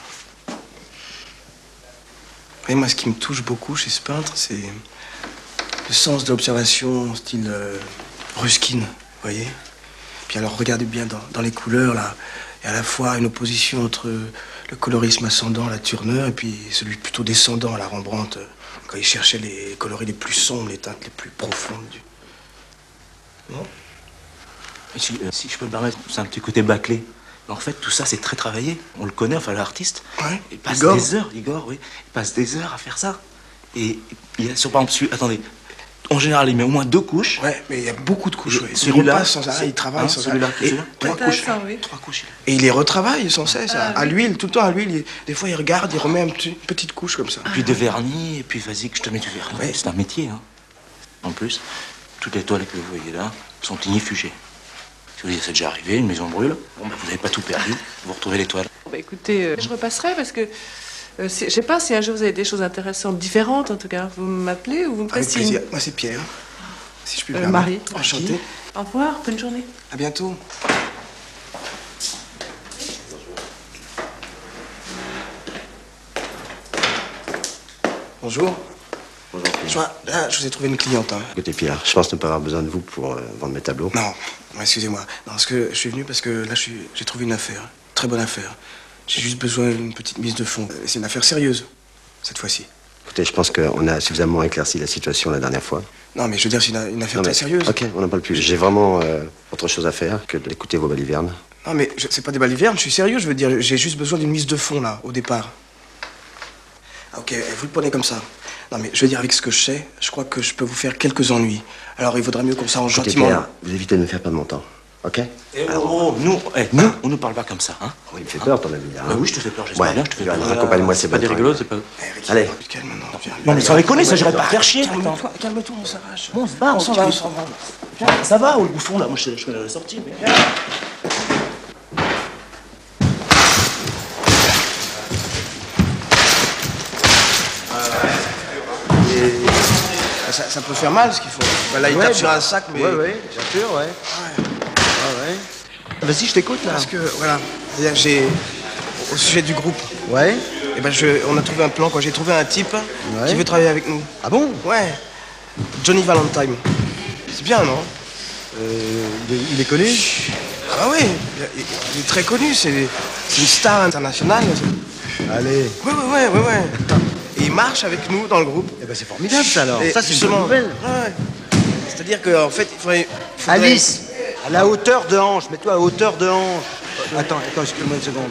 Speaker 14: Et moi, ce qui me touche beaucoup chez ce peintre, c'est le sens de l'observation, style euh, Ruskin, vous voyez? Puis alors, regardez bien dans, dans les couleurs, là. Il y a à la fois une opposition entre le colorisme ascendant, la Turner, et puis celui plutôt descendant, la Rembrandt, euh, quand il cherchait les coloris les plus sombres, les teintes les plus profondes du... Non?
Speaker 10: Et si, euh, si je peux me permettre, c'est un petit côté bâclé. Mais en fait, tout ça, c'est très travaillé. On le connaît, enfin, l'artiste.
Speaker 14: Ouais.
Speaker 10: Il passe
Speaker 14: Igor.
Speaker 10: des heures, Igor, oui. Il passe des heures à faire ça. Et il y a sur, par exemple, celui- attendez. En général, il met au moins deux couches.
Speaker 14: Ouais, mais il y a beaucoup de couches, ouais. Il
Speaker 10: Celui-là,
Speaker 14: repasse sans arrêt,
Speaker 10: c'est-
Speaker 14: il travaille
Speaker 10: hein,
Speaker 14: sans
Speaker 10: celui-là,
Speaker 14: arrêt.
Speaker 10: celui-là,
Speaker 14: Et-
Speaker 10: trois
Speaker 14: ouais.
Speaker 10: couches.
Speaker 21: Intéressant, oui.
Speaker 10: Trois couches.
Speaker 14: Et il les retravaille sans cesse,
Speaker 21: Ah,
Speaker 14: à, à
Speaker 21: oui.
Speaker 14: l'huile, tout le temps à l'huile. il- Des fois, il regarde, il remet un petit- une petite couche comme ça.
Speaker 10: Puis de vernis, et puis vas-y que je te mets du vernis.
Speaker 14: Ouais.
Speaker 10: C'est un métier, hein. En plus, toutes les toiles que vous voyez là sont ignifugées. Si vous voyez, c'est déjà arrivé, une maison brûle. Bon, bah, vous n'avez pas tout perdu, vous retrouvez les toiles.
Speaker 21: Bah, écoutez, euh, je repasserai parce que euh, si- je sais pas si un jour vous avez des choses intéressantes, différentes en tout cas. Vous m'appelez ou vous me faites
Speaker 14: Avec
Speaker 21: signe.
Speaker 14: plaisir. Moi, c'est Pierre. Si je puis me
Speaker 21: Euh,
Speaker 14: permettre.
Speaker 21: Marie.
Speaker 14: Enchanté.
Speaker 21: Au revoir, bonne journée.
Speaker 14: À bientôt. Bonjour.
Speaker 5: Bonjour.
Speaker 14: Je, vois, là, je vous ai trouvé une cliente. Hein.
Speaker 5: Écoutez, Pierre, je pense ne pas avoir besoin de vous pour euh, vendre mes tableaux.
Speaker 14: Non, non, excusez-moi. Non, parce que je suis venu parce que là, je suis- j'ai trouvé une affaire. Très bonne affaire. J'ai juste besoin d'une petite mise de fonds. Euh, C'est une affaire sérieuse, cette fois-ci.
Speaker 5: Écoutez, je pense qu'on a suffisamment éclairci la situation la dernière fois.
Speaker 14: Non, mais je veux dire, c'est une, une affaire
Speaker 5: Non, mais-
Speaker 14: très sérieuse.
Speaker 5: Ok, on n'en parle plus. J'ai vraiment euh, autre chose à faire que d'écouter vos balivernes.
Speaker 14: Non, mais je- c'est pas des balivernes, je suis sérieux, je veux dire, j'ai juste besoin d'une mise de fonds, là, au départ. Ah, ok, vous le prenez comme ça. Non, mais je veux dire, avec ce que je sais, je crois que je peux vous faire quelques ennuis. Alors, il vaudrait mieux qu'on s'arrange
Speaker 5: Écoutez,
Speaker 14: gentiment.
Speaker 5: Pierre, vous évitez de me faire perdre mon temps. Ok?
Speaker 10: Eh, oh, oh, nous, eh, nous, on ne parle pas comme ça, hein?
Speaker 5: Oui, il me fait peur, ton ami. Hein.
Speaker 10: Bah oui, je te fais peur, j'espère
Speaker 5: Ouais.
Speaker 10: bien, je te fais peur.
Speaker 5: Accompagne-moi, c'est
Speaker 10: pas des rigolos, c'est pas...
Speaker 5: Allez.
Speaker 10: Non, mais sans déconner, ça, j'irais pas faire chier.
Speaker 14: Calme-toi, calme-toi, on s'arrache.
Speaker 10: Bon, on se barre, on s'en va, on s'en va. Viens, ça va, au bouffon, là, moi, je, je connais la sortie, mais...
Speaker 14: Ça, ça peut faire mal ce qu'il faut. Bah, là, il
Speaker 5: Ouais,
Speaker 14: tape
Speaker 5: bah,
Speaker 14: sur un sac, mais.
Speaker 5: Ouais, ouais, bien sûr, ouais. Ouais, ouais. Vas-y, je t'écoute, là.
Speaker 14: Parce que, voilà, c'est-à-dire que j'ai. Au sujet du groupe.
Speaker 5: Ouais.
Speaker 14: Et ben, je, on a trouvé un plan, quoi. J'ai trouvé un type
Speaker 5: Ouais.
Speaker 14: qui veut travailler avec nous.
Speaker 5: Ah bon?
Speaker 14: Ouais. Johnny Valentine. C'est bien, non?
Speaker 5: Euh, il, est, il est connu?
Speaker 14: Ah oui, il, il est très connu, c'est c'est une star internationale.
Speaker 5: Allez.
Speaker 14: Ouais, ouais, ouais, ouais, ouais. Et il marche avec nous dans le groupe.
Speaker 5: Eh ben, c'est formidable, ça, alors.
Speaker 14: Et
Speaker 5: Ça, c'est une
Speaker 14: justement,
Speaker 5: bonne nouvelle.
Speaker 14: ouais, ouais. C'est-à-dire qu'en fait, il faudrait... faudrait-
Speaker 5: Alice, à la hauteur de hanche. Mets-toi à hauteur de hanche. Attends, attends, excuse-moi une seconde.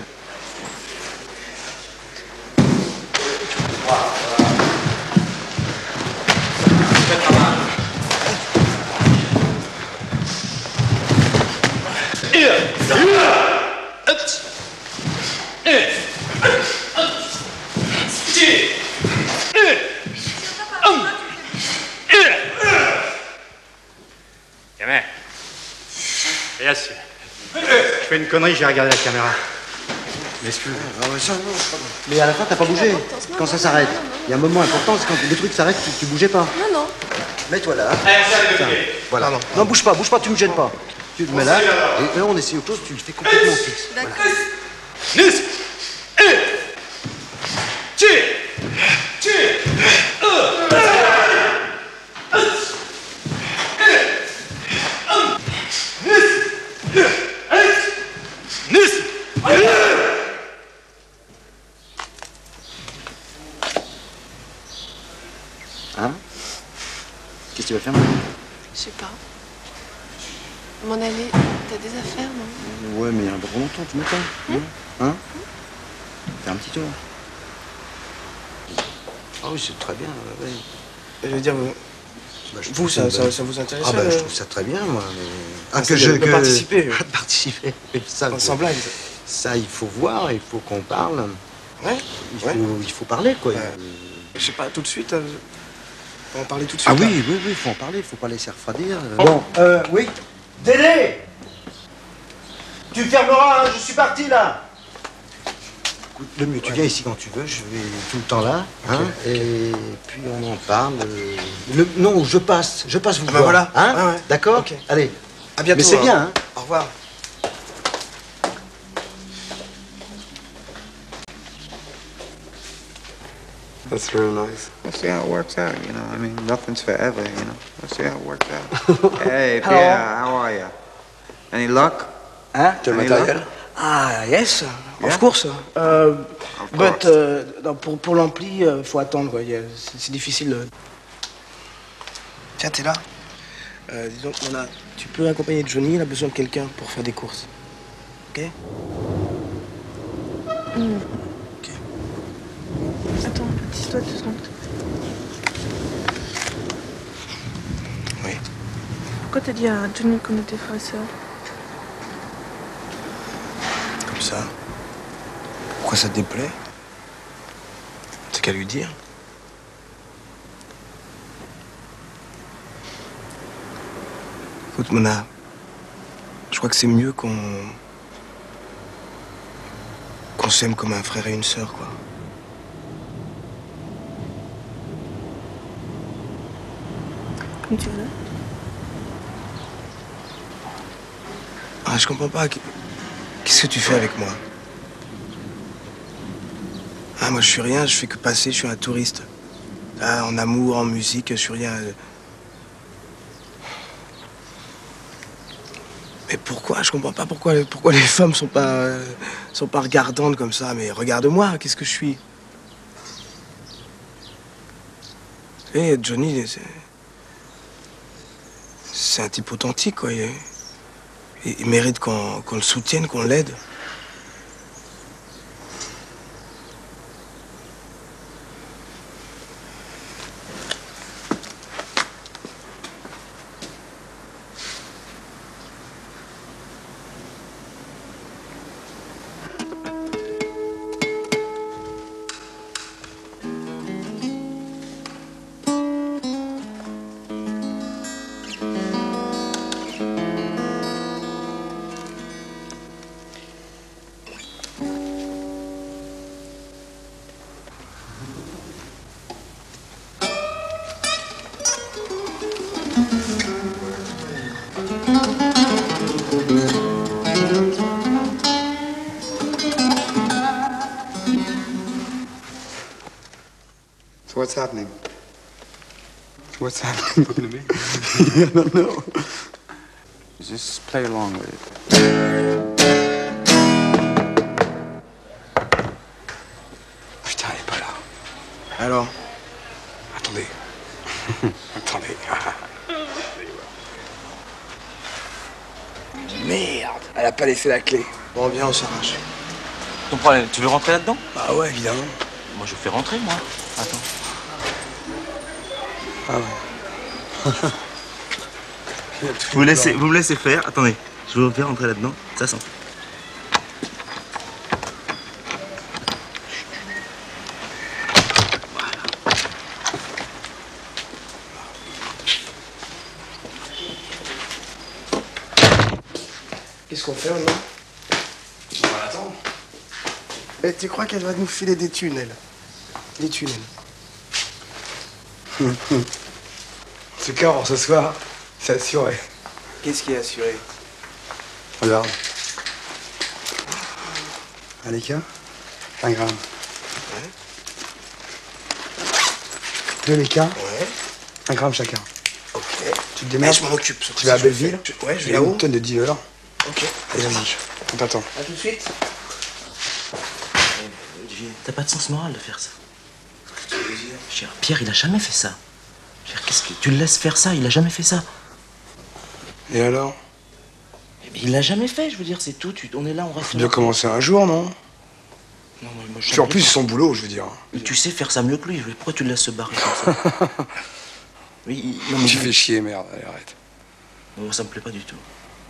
Speaker 9: Gamin, et assis. Je fais une connerie, j'ai regardé la caméra. M'excuse.
Speaker 5: Mais à la fin, t'as pas bougé. Quand ça s'arrête. Il y a un moment important, c'est quand les trucs s'arrêtent, tu, tu bougeais pas.
Speaker 21: Non, non.
Speaker 5: Mets-toi là.
Speaker 9: Allez, on s'arrête de
Speaker 5: Tiens,
Speaker 9: côté.
Speaker 5: voilà. Non, bouge pas, bouge pas, tu me gênes pas. Tu te mets là, et là, on essaie autre chose, tu le fais complètement fixe. Voilà.
Speaker 9: Nus. Et. Tire. Tire.
Speaker 5: Hein? Qu'est-ce que tu vas faire maintenant?
Speaker 21: Je sais pas. M'en aller. T'as des affaires, non?
Speaker 5: Ouais, mais il y a pas longtemps, tu m'attends. Hein? Hein? Fais un petit tour. Ah oui, c'est très bien. Ouais.
Speaker 14: Je veux dire, vous,
Speaker 5: Bah, je
Speaker 14: vous
Speaker 5: trouve
Speaker 14: ça,
Speaker 5: une
Speaker 14: ça,
Speaker 5: bonne-
Speaker 14: ça vous intéresse?
Speaker 5: Ah bah,
Speaker 14: euh,
Speaker 5: je trouve ça très bien, moi. Mais...
Speaker 14: Ah, c'est de- de participer, oui.
Speaker 5: participer. Ça,
Speaker 14: Sans- sans blague.
Speaker 5: Ça, il faut voir, il faut qu'on parle.
Speaker 14: Ouais.
Speaker 5: Il faut,
Speaker 14: Ouais.
Speaker 5: il faut parler, quoi.
Speaker 14: Je sais pas, tout de suite. euh, On va en parler tout de suite.
Speaker 5: Ah oui,
Speaker 14: là.
Speaker 5: oui, oui, il faut en parler, il faut pas laisser refroidir. Bon, euh, oui. Dédé! Tu fermeras, hein, je suis parti, là. Écoute, le mieux, tu viens ici quand tu veux, je vais tout le temps là, hein, et puis on en parle. euh, le- non, je passe, je passe vous
Speaker 14: Ah bah
Speaker 5: voir.
Speaker 14: voilà.
Speaker 5: Hein?
Speaker 14: Ouais, ouais.
Speaker 5: D'accord?
Speaker 14: Ok.
Speaker 5: Allez.
Speaker 14: À bientôt.
Speaker 5: Mais c'est
Speaker 14: hein.
Speaker 5: bien, hein?
Speaker 14: Au revoir.
Speaker 1: That's real nice. Let's see how it works out, you know. I mean, nothing's forever, you know. Let's see how it works out. Hey,
Speaker 14: Hello.
Speaker 1: Pierre, how are you? Any luck?
Speaker 14: Hein?
Speaker 1: Tu as le matériel?
Speaker 14: Ah, yes,
Speaker 1: Yeah?
Speaker 14: of course. Euh,
Speaker 1: Of
Speaker 14: but,
Speaker 1: course.
Speaker 14: euh, non, pour, pour l'ampli, il faut attendre, quoi. Il y a- C'est c'est difficile. euh. Tiens, t'es là. Euh, disons, on a, tu peux accompagner Johnny, il a besoin de quelqu'un pour faire des courses. Ok?
Speaker 21: Hmm. Attends, dis-toi deux secondes.
Speaker 14: Oui.
Speaker 21: Pourquoi t'as dit à Johnny qu'on était frères et sœurs?
Speaker 14: Comme ça. Pourquoi ça te déplaît? C'est qu'à lui dire. Écoute, Mona, je crois que c'est mieux qu'on... qu'on s'aime comme un frère et une sœur, quoi.
Speaker 21: Comme tu veux.
Speaker 14: Ah, je comprends pas. Qu'est-ce que tu fais avec moi? Ah, moi, je suis rien, je fais que passer, je suis un touriste. Ah, en amour, en musique, je suis rien. Mais pourquoi? Je comprends pas pourquoi, pourquoi les femmes sont pas, sont pas regardantes comme ça. Mais regarde-moi, qu'est-ce que je suis? Eh, Johnny, c'est... C'est un type authentique, quoi. Il, il- il mérite qu'on qu'on le soutienne, qu'on l'aide.
Speaker 3: So what's happening? What's happening to me? I don't know.
Speaker 16: Just play along with it.
Speaker 3: Putain, il est pas là.
Speaker 14: Alors?
Speaker 3: Attendez. Attendez. Merde, elle a pas laissé la clé.
Speaker 14: Bon, viens, on s'arrache.
Speaker 10: Ton problème, tu veux rentrer là-dedans?
Speaker 3: Ah ouais, évidemment.
Speaker 10: Moi, je fais rentrer, moi. Attends.
Speaker 3: Ah ouais.
Speaker 10: Vous, laissez, vous me laissez faire. Attendez, je vais vous faire rentrer là-dedans. Ça sent.
Speaker 14: Qu'est-ce qu'on fait maintenant?
Speaker 3: On va l'attendre.
Speaker 14: Et tu crois qu'elle va nous filer des tunnels? Des tunnels.
Speaker 3: En tout cas, pour ce soir, c'est assuré.
Speaker 14: Qu'est-ce qui est assuré?
Speaker 3: Regarde. Allez, qu'un un gramme.
Speaker 14: Ouais.
Speaker 3: Deux les cas.
Speaker 14: Ouais.
Speaker 3: Un gramme chacun.
Speaker 14: Ok.
Speaker 3: Tu te démerdes.
Speaker 14: Je m'en occupe. ça,
Speaker 3: Tu vas à
Speaker 14: ça, je le
Speaker 3: Belleville.
Speaker 14: fais. Ouais, je
Speaker 3: Il
Speaker 14: vais
Speaker 3: y a
Speaker 14: là-haut.
Speaker 3: une tonne de dealers.
Speaker 14: Ok.
Speaker 3: Allez, vas-y. On t'attend.
Speaker 14: À tout de suite.
Speaker 10: Olivier, t'as pas de sens moral de faire ça. Je veux dire, Pierre, il a jamais fait ça. Je veux dire, qu'est-ce que tu le laisses faire ça? Il a jamais fait ça.
Speaker 3: Et alors?
Speaker 10: Mais il l'a jamais fait, je veux dire, c'est tout. Tu, on est là, on reste.
Speaker 3: Faut bien commencer un jour, non?
Speaker 10: Non, moi, moi, je
Speaker 3: Puis en plus,
Speaker 10: savais
Speaker 3: c'est son boulot, je veux dire.
Speaker 10: pas. Mais tu sais faire ça mieux que lui. Pourquoi tu le laisses se barrer comme ça? Oui, il- non, mais
Speaker 3: Tu fais chier, merde. Allez, arrête.
Speaker 10: moi, ça me plaît pas du tout.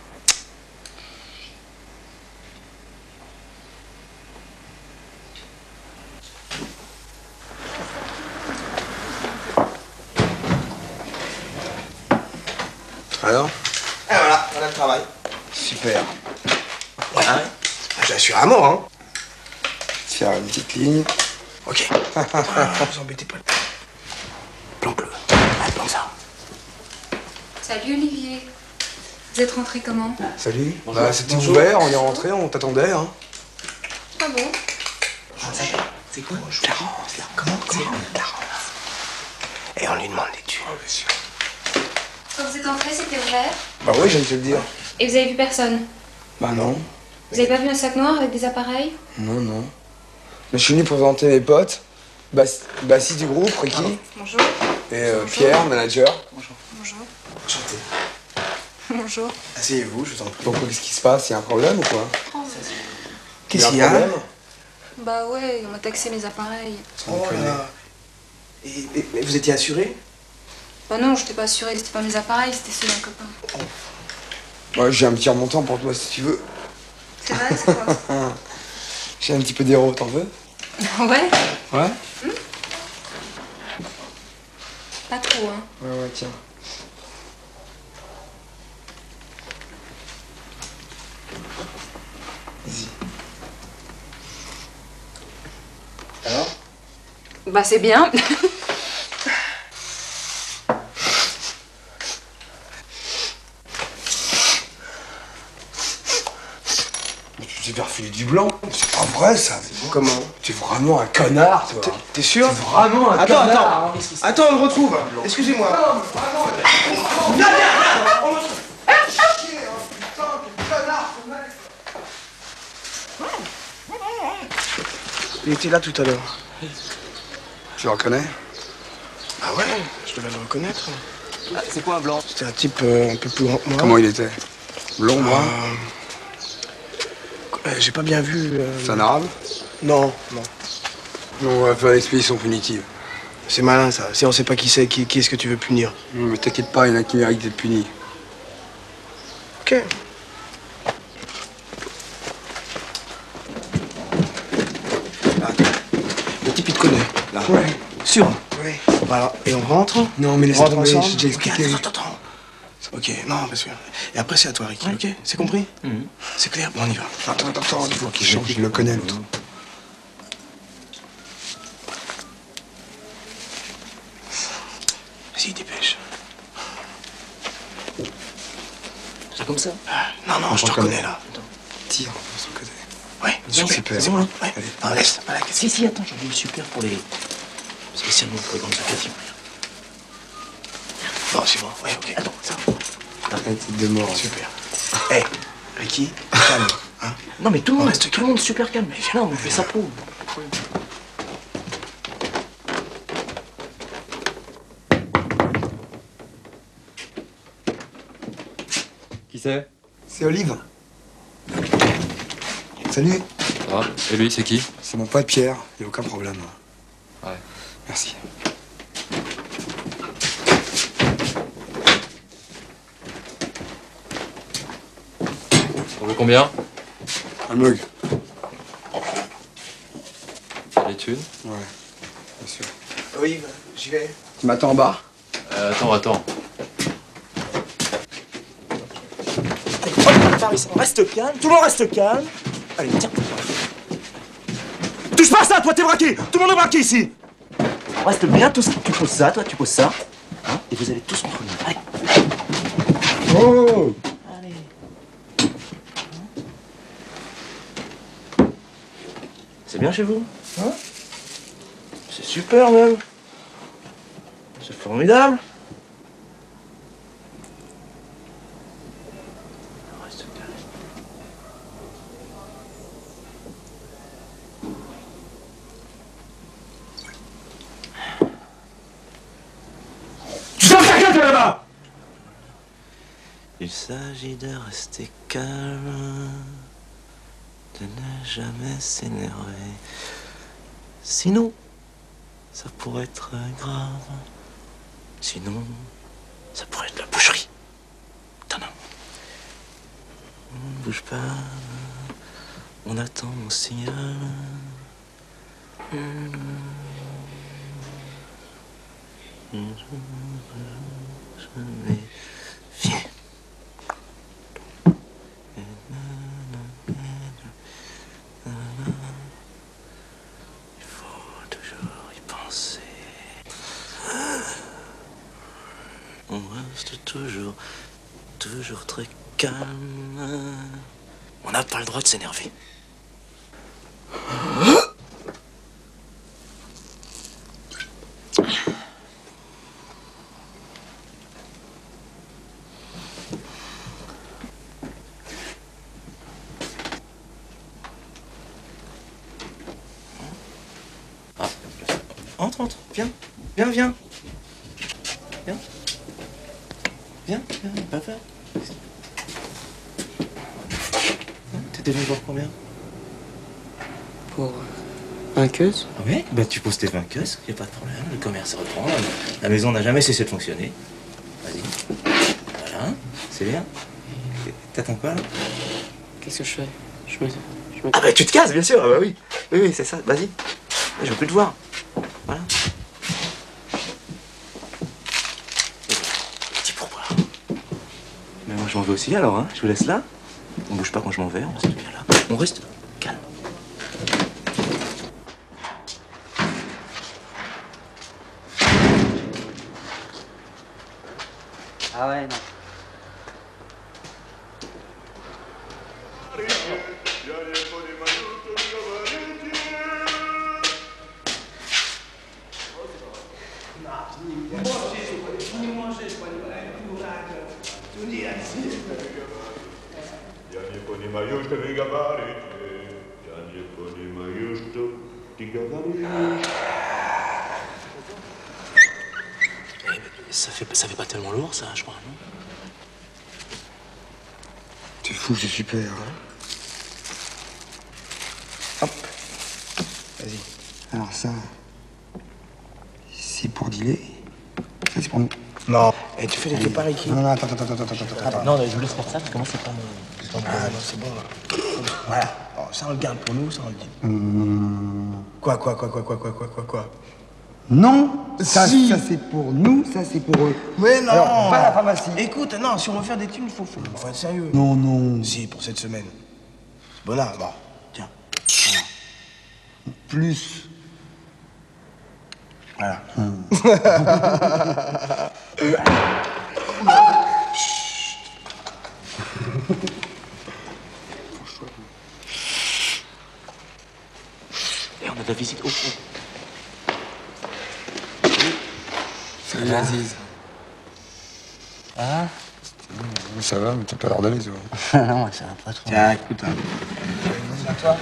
Speaker 3: Alors?
Speaker 14: Et voilà, on a le travail.
Speaker 3: Super.
Speaker 14: Ouais. Ah ouais? J'ai assuré à mort, hein.
Speaker 3: Faire une petite ligne.
Speaker 14: Ok. Ah, vous embêtez pas. Planque-le. Planque ça.
Speaker 12: Salut Olivier. Vous êtes rentré comment?
Speaker 3: Salut. Bah, c'était ouvert, on est rentré, on t'attendait, hein.
Speaker 12: Ah bon?
Speaker 10: C'est quoi?
Speaker 14: Clarence. Comment? Comment? Clarence. Et on lui demande des thunes.
Speaker 3: Oh, bien sûr.
Speaker 12: Quand vous êtes entré, c'était ouvert.
Speaker 3: Bah oui, je viens de te le dire.
Speaker 12: Et vous avez vu personne?
Speaker 3: Bah non.
Speaker 12: Vous avez pas vu un sac noir avec des appareils?
Speaker 3: Non, non. Mais je suis venu pour présenter mes potes. Bas- Bassi du groupe, Ricky.
Speaker 12: Bonjour.
Speaker 3: Et euh, Pierre, manager.
Speaker 12: Bonjour.
Speaker 3: Enchanté.
Speaker 12: Bonjour.
Speaker 3: Asseyez-vous, je vous en prie. Pourquoi, qu'est-ce qui se passe? Il y a un problème ou quoi?
Speaker 14: Qu'est-ce qu'il y a?
Speaker 3: problème?
Speaker 12: Bah ouais, on m'a taxé mes appareils.
Speaker 14: Oh là. Et, et- mais vous étiez assuré?
Speaker 12: Bah non, je t'ai pas assuré, c'était pas mes appareils, c'était ceux d'un copain.
Speaker 3: Ouais, j'ai un petit remontant pour toi si tu veux.
Speaker 12: C'est vrai, c'est quoi?
Speaker 3: J'ai un petit peu d'héros, t'en veux?
Speaker 12: Ouais?
Speaker 3: Ouais?
Speaker 12: Pas trop, hein.
Speaker 3: Ouais, ouais, tiens. Vas-y. Alors?
Speaker 12: Bah c'est bien.
Speaker 3: Tu t'es refilé du blanc. C'est pas vrai, ça.
Speaker 14: Comment?
Speaker 3: T'es vraiment un connard, toi.
Speaker 14: T'es sûr?
Speaker 3: T'es vraiment un
Speaker 14: Attends,
Speaker 3: connard.
Speaker 14: attends. Attends, on le retrouve. Excusez-moi. Viens, viens, viens. On le retrouve. Il était là tout à l'heure.
Speaker 3: Tu le reconnais?
Speaker 14: Ah ouais, je devais le reconnaître.
Speaker 10: C'est quoi un blanc?
Speaker 14: C'était un type euh, un peu plus grand que moi.
Speaker 3: Comment il était? Blond, brun?
Speaker 14: Euh, J'ai pas bien vu. euh,
Speaker 3: C'est un arabe?
Speaker 14: Non, non.
Speaker 3: On va faire l'expédition punitive.
Speaker 14: C'est malin ça. Si on sait pas qui c'est, qui, qui est-ce que tu veux punir?
Speaker 3: Non, mais t'inquiète pas, il y en a qui méritent d'être punis.
Speaker 14: Ok. Le type il te connaît, là.
Speaker 3: Ouais.
Speaker 14: Sûr? Oui. Voilà. Et on rentre?
Speaker 3: Non, mais laisse
Speaker 14: On rentre
Speaker 3: tomber,
Speaker 14: ensemble?
Speaker 3: j'ai déjà expliqué.
Speaker 14: Ok, attends, attends, attends. Ok, non, parce que. Et après, c'est à toi, Ricky, ok? C'est compris? C'est clair? Bon, on y va.
Speaker 3: Attends, attends, attends, il faut qu'il change, je le connais, l'autre.
Speaker 14: Vas-y, dépêche.
Speaker 10: C'est comme ça.
Speaker 14: Non, non,
Speaker 3: On
Speaker 14: je te
Speaker 3: reconnaît.
Speaker 14: reconnais là.
Speaker 3: Tire, on se reconnaît.
Speaker 14: Ouais,
Speaker 3: Super.
Speaker 14: super.
Speaker 3: Super.
Speaker 14: Ouais. Ouais. Non, laisse. Voilà, qu'est-ce
Speaker 10: Si, si, attends, j'en ai une super pour les. Spécialement pour les grandes occasions.
Speaker 14: Bon, c'est bon. Ouais, ok.
Speaker 10: Attends, ça.
Speaker 3: Arrête de mort.
Speaker 14: Super. Hé, Ricky, calme. Hein.
Speaker 10: Non, mais tout le
Speaker 14: On
Speaker 10: monde,
Speaker 14: reste
Speaker 10: tout le monde super calme. Mais viens là, on fait ça pro.
Speaker 11: Qui c'est?
Speaker 3: C'est Olive. Salut.
Speaker 11: Ah, et lui, c'est qui?
Speaker 3: C'est mon pote Pierre, il a aucun problème.
Speaker 11: Ouais.
Speaker 3: Merci.
Speaker 11: On veut combien?
Speaker 3: Un mug.
Speaker 11: Les thunes?
Speaker 3: Ouais, bien sûr.
Speaker 14: Olive, j'y vais.
Speaker 3: Tu m'attends en bas?
Speaker 11: Euh, attends, attends.
Speaker 10: Paris, reste calme, tout le monde reste calme. Allez, tiens. Touche pas à ça, toi, t'es braqué. Tout le monde est braqué ici. Reste bien, tous. Tu poses ça, toi, tu poses ça. Hein, et vous allez tous contre nous. Allez.
Speaker 3: Oh!
Speaker 10: Allez. C'est bien chez vous? Hein? C'est super, même. C'est formidable. Reste calme.
Speaker 14: Tu fermes ta gueule, toi, là-bas!
Speaker 10: Il s'agit de rester calme, de ne jamais s'énerver. Sinon, ça pourrait être grave. Sinon, ça pourrait être la boucherie. T'en as. On ne bouge pas. On attend mon signal. Mais viens. Il faut toujours y penser. On reste toujours, toujours très calme. On n'a pas le droit de s'énerver. Entre, entre, viens, viens, viens. Viens. Viens, viens, pas peur. T'étais venu voir combien?
Speaker 22: Pour vainqueuse?
Speaker 10: Oui, bah tu poses tes vainqueuses, y a pas de problème, le commerce reprend, la maison n'a jamais cessé de fonctionner. Vas-y. Voilà, c'est bien. T'attends quoi là?
Speaker 22: Qu'est-ce que je fais? Je me... Je me...
Speaker 10: Ah bah tu te casses, bien sûr, ah bah oui. Oui, oui, c'est ça, vas-y. Je veux plus te voir. Voilà. Petit pourboire. Mais moi je m'en vais aussi alors, hein. Je vous laisse là. On bouge pas quand je m'en vais, on reste bien là. On reste calme.
Speaker 22: Ah ouais, non.
Speaker 23: Ja nie poнимаю, что вы говорите. Я не понимаю, что ты говоришь.
Speaker 10: Ça fait, ça fait pas tellement lourd ça, je crois, non?
Speaker 3: C'est fou, c'est super. Hein. Hop. Vas-y. Alors ça, c'est pour dealer. Ça, c'est pour nous.
Speaker 14: Non. Et tu fais des trucs pareils qui?
Speaker 3: Non, non, attends, attends, attends, attends, attends, attends.
Speaker 10: Non, je vous laisse faire ça, parce que moi c'est pas mon...
Speaker 14: Ah non, c'est bon là. Voilà. Bon, ça on le garde pour nous, ça on le dit.
Speaker 3: Hum...
Speaker 14: Quoi, quoi, quoi, quoi, quoi, quoi, quoi, quoi, quoi?
Speaker 3: Non, ça,
Speaker 14: Si.
Speaker 3: ça c'est pour nous, ça c'est pour eux.
Speaker 14: Mais non.
Speaker 3: Alors, pas la pharmacie.
Speaker 14: Écoute, non, si on veut faire des thunes, il faut, faut, faut être sérieux.
Speaker 3: Non, non.
Speaker 14: Si, pour cette semaine. Bon là, bon, tiens.
Speaker 3: Plus.
Speaker 14: Voilà.
Speaker 3: Hum.
Speaker 10: Et on a de la visite. Oh, oh.
Speaker 3: Salut Aziz.
Speaker 22: Ah
Speaker 3: Ça va, mais t'as pas l'air d'aller, toi.
Speaker 22: non, ça va pas trop.
Speaker 14: Tiens, écoute, hein.
Speaker 22: À toi.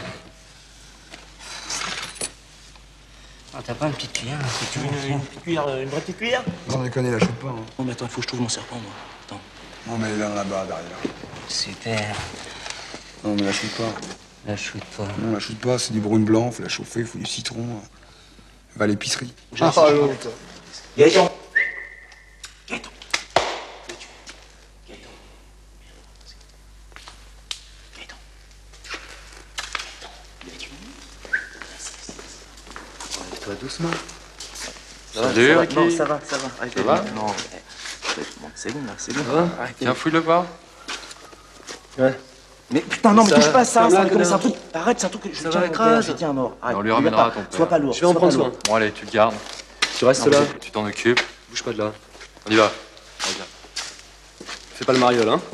Speaker 22: Ah, t'as pas une petite cuillère là, c'est
Speaker 10: Tu veux une, une petite cuillère, une vraie petite cuillère?
Speaker 3: Sans déconner, la choupe pas. Hein.
Speaker 10: Non, mais attends, il faut que je trouve mon serpent, moi. Attends.
Speaker 3: Non, mais il est là-bas, derrière.
Speaker 22: Super.
Speaker 3: Non, mais la choupe pas.
Speaker 22: La shoot pas.
Speaker 3: Non, la choupe pas, c'est du brune blanc, faut la chauffer, faut du citron. Va à l'épicerie.
Speaker 22: Ah,
Speaker 14: l'autre.
Speaker 10: Gaëtan. Gaëtan. Gaëtan. Gaëtan.
Speaker 5: Toi doucement.
Speaker 11: Salut,
Speaker 22: ça va,
Speaker 11: Ricky.
Speaker 22: non, ça va, ça va.
Speaker 11: Ça va?
Speaker 22: Non. Bon, c'est bon, là, c'est bon.
Speaker 11: Ça va? Tiens, fouille le pas.
Speaker 10: Ouais. Mais putain, non, mais
Speaker 11: Ça-
Speaker 10: touche pas à ça,
Speaker 11: ça
Speaker 10: ça,
Speaker 11: va,
Speaker 10: c'est un
Speaker 11: connard.
Speaker 10: truc. Arrête, c'est un truc que je
Speaker 11: Ça
Speaker 10: tiens
Speaker 11: va,
Speaker 10: à mon père,
Speaker 11: écrase.
Speaker 10: je tiens à mort. Arrête,
Speaker 11: On lui
Speaker 10: regarde
Speaker 11: ramènera
Speaker 10: pas.
Speaker 11: ton père.
Speaker 10: Sois pas lourd.
Speaker 11: Je vais en
Speaker 10: sois
Speaker 11: prendre
Speaker 10: pas
Speaker 11: soin.
Speaker 10: lourd.
Speaker 11: Bon, allez, tu le gardes.
Speaker 10: Tu restes
Speaker 11: Non,
Speaker 10: là.
Speaker 11: Tu t'en occupes.
Speaker 10: Bouge pas de là.
Speaker 11: On y va. Allez, viens.
Speaker 10: Fais pas le mariole, hein.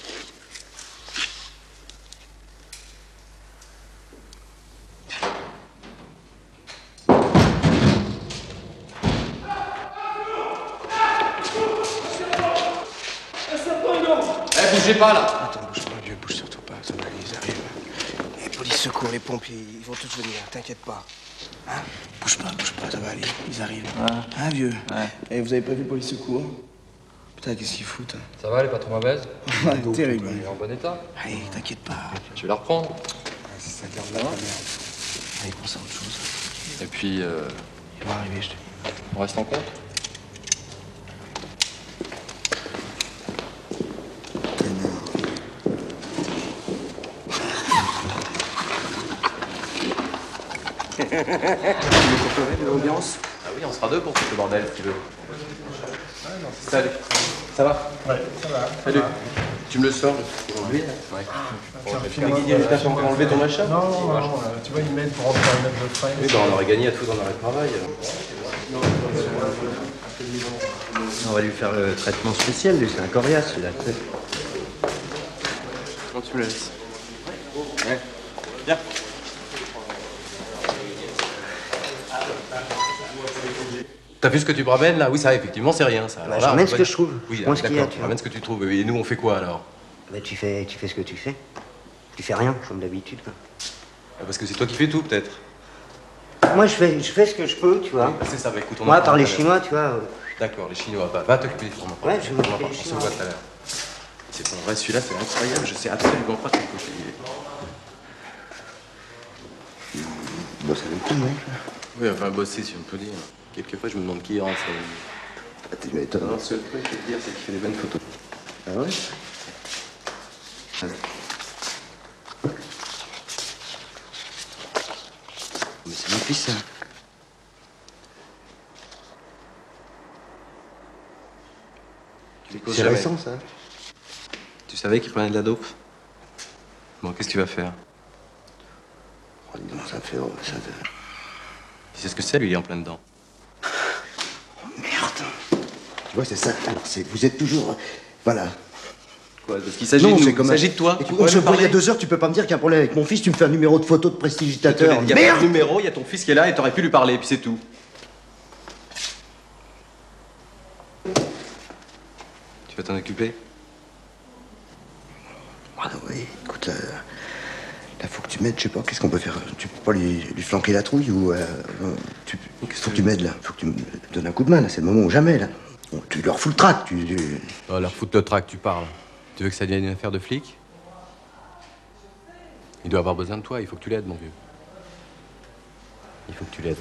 Speaker 11: Eh, bougez pas là.
Speaker 14: Attends, bouge pas, vieux, bouge surtout pas. Ça va aller, ils arrivent. Les polices secours, les pompiers, ils vont tous venir, t'inquiète pas. Hein? Bouge pas, bouge pas, ça va aller, ils arrivent. Hein, vieux?
Speaker 11: Ouais.
Speaker 14: Eh, vous avez pas vu police secours? Putain, qu'est-ce qu'ils foutent? Hein?
Speaker 11: Ça va, elle est pas trop mauvaise?
Speaker 14: Ouais, terrible.
Speaker 11: Elle est en bon état.
Speaker 14: Allez, t'inquiète pas.
Speaker 11: Tu veux la reprendre?
Speaker 3: C'est ça, garde là, ta merde.
Speaker 14: Allez, pense à autre chose.
Speaker 11: Et puis, euh,
Speaker 14: Il va arriver, je te dis.
Speaker 11: on reste en compte?
Speaker 10: L'ambiance.
Speaker 11: Ah oui, on sera deux pour tout ce bordel, si tu veux. Salut. Ça va?
Speaker 18: Ouais, ça va.
Speaker 11: Salut. Tu me le sors, le pour enlever? Ouais.
Speaker 18: Tu m'as guidé jusqu'à pour enlever ton machin? Non, non, non, euh, tu vois, ils m'aident pour rentrer un mètre de frais.
Speaker 11: Oui, bah on aurait gagné à tout dans l'arrêt de travail.
Speaker 5: On va lui faire le traitement spécial, lui, c'est un coriace, celui-là.
Speaker 11: Comment tu me laisses?
Speaker 10: Ouais. Viens.
Speaker 11: T'as vu ce que tu me ramènes là? Oui, ça, effectivement, c'est rien ça.
Speaker 5: Bah,
Speaker 11: Alors
Speaker 5: je
Speaker 11: là,
Speaker 5: ramène
Speaker 11: on
Speaker 5: ce
Speaker 11: peut-
Speaker 5: que je trouve.
Speaker 11: Oui,
Speaker 5: Moi, ce qu'il y a,
Speaker 11: d'accord,
Speaker 5: tu
Speaker 11: tu
Speaker 5: vois.
Speaker 11: ramènes ce que tu trouves. Et nous, on fait quoi alors?
Speaker 5: Bah, tu fais, tu fais ce que tu fais. Tu fais rien, comme d'habitude, quoi.
Speaker 11: Ah, parce que c'est toi qui fais tout, peut-être.
Speaker 5: Moi, je fais, je fais ce que je peux, tu vois.
Speaker 11: Oui, c'est ça, bah écoute, on en
Speaker 5: Moi,
Speaker 11: parle
Speaker 5: par les
Speaker 11: tout à l'heure.
Speaker 5: Chinois, tu vois. euh,
Speaker 11: D'accord, les Chinois. Bah, va t'occuper des Chinois.
Speaker 5: Ouais, je vais m'occuper
Speaker 11: On en parle,
Speaker 5: des
Speaker 11: on se
Speaker 5: Chinois.
Speaker 11: voit tout à l'heure. C'est ton vrai, celui-là, c'est incroyable. Je sais absolument pas quel côté il est.
Speaker 5: Bon, ça veut tout, mec.
Speaker 11: Oui, enfin, bosser, si on peut dire. Quelquefois, je me demande qui rentre.
Speaker 5: Ah, tu m'étonnes.
Speaker 11: Non, le seul truc, je veux te dire, c'est qu'il fait des bonnes photos.
Speaker 5: Ah ouais? Mais c'est mon fils, ça.
Speaker 11: Tu les causes
Speaker 5: C'est
Speaker 11: jamais.
Speaker 5: récent, ça.
Speaker 11: Tu savais qu'il prenait de la dope? Bon, qu'est-ce que tu vas faire?
Speaker 5: Oh, dis donc, ça me fait... oh, ça me-
Speaker 11: Tu sais ce que c'est, lui, il est en plein dedans.
Speaker 5: Tu vois, c'est ça. Alors, c'est... Vous êtes toujours... Voilà.
Speaker 11: Quoi? Parce qu'il s'agit
Speaker 5: Non,
Speaker 11: de nous,
Speaker 5: c'est comme
Speaker 11: il
Speaker 5: un-
Speaker 11: s'agit de toi.
Speaker 5: Et
Speaker 11: Tu
Speaker 5: tu-
Speaker 11: pourrais
Speaker 5: on se
Speaker 11: nous
Speaker 5: voit il y a
Speaker 11: parler?
Speaker 5: deux heures, tu peux pas me dire qu'il y a un problème avec mon fils, tu me fais un numéro de photo de prestidigitateur.
Speaker 11: Il n'y a pas de
Speaker 5: Merde!
Speaker 11: numéro, il y a ton fils qui est là et t'aurais pu lui parler, et puis c'est tout. Tu vas t'en occuper?
Speaker 5: Ah oui, écoute, là, là, faut que tu m'aides, je sais pas, qu'est-ce qu'on peut faire? Tu peux pas lui, lui flanquer la trouille ou... Euh, euh, tu, faut que tu m'aides, là. Faut que tu me donnes un coup de main, là. C'est le moment ou jamais, là. Bon, tu leur fous le trac, tu... tu-
Speaker 11: Oh, leur foutre le trac, tu parles. Tu veux que ça devienne une affaire de flic? Il doit avoir besoin de toi, il faut que tu l'aides, mon vieux. Il faut que tu l'aides.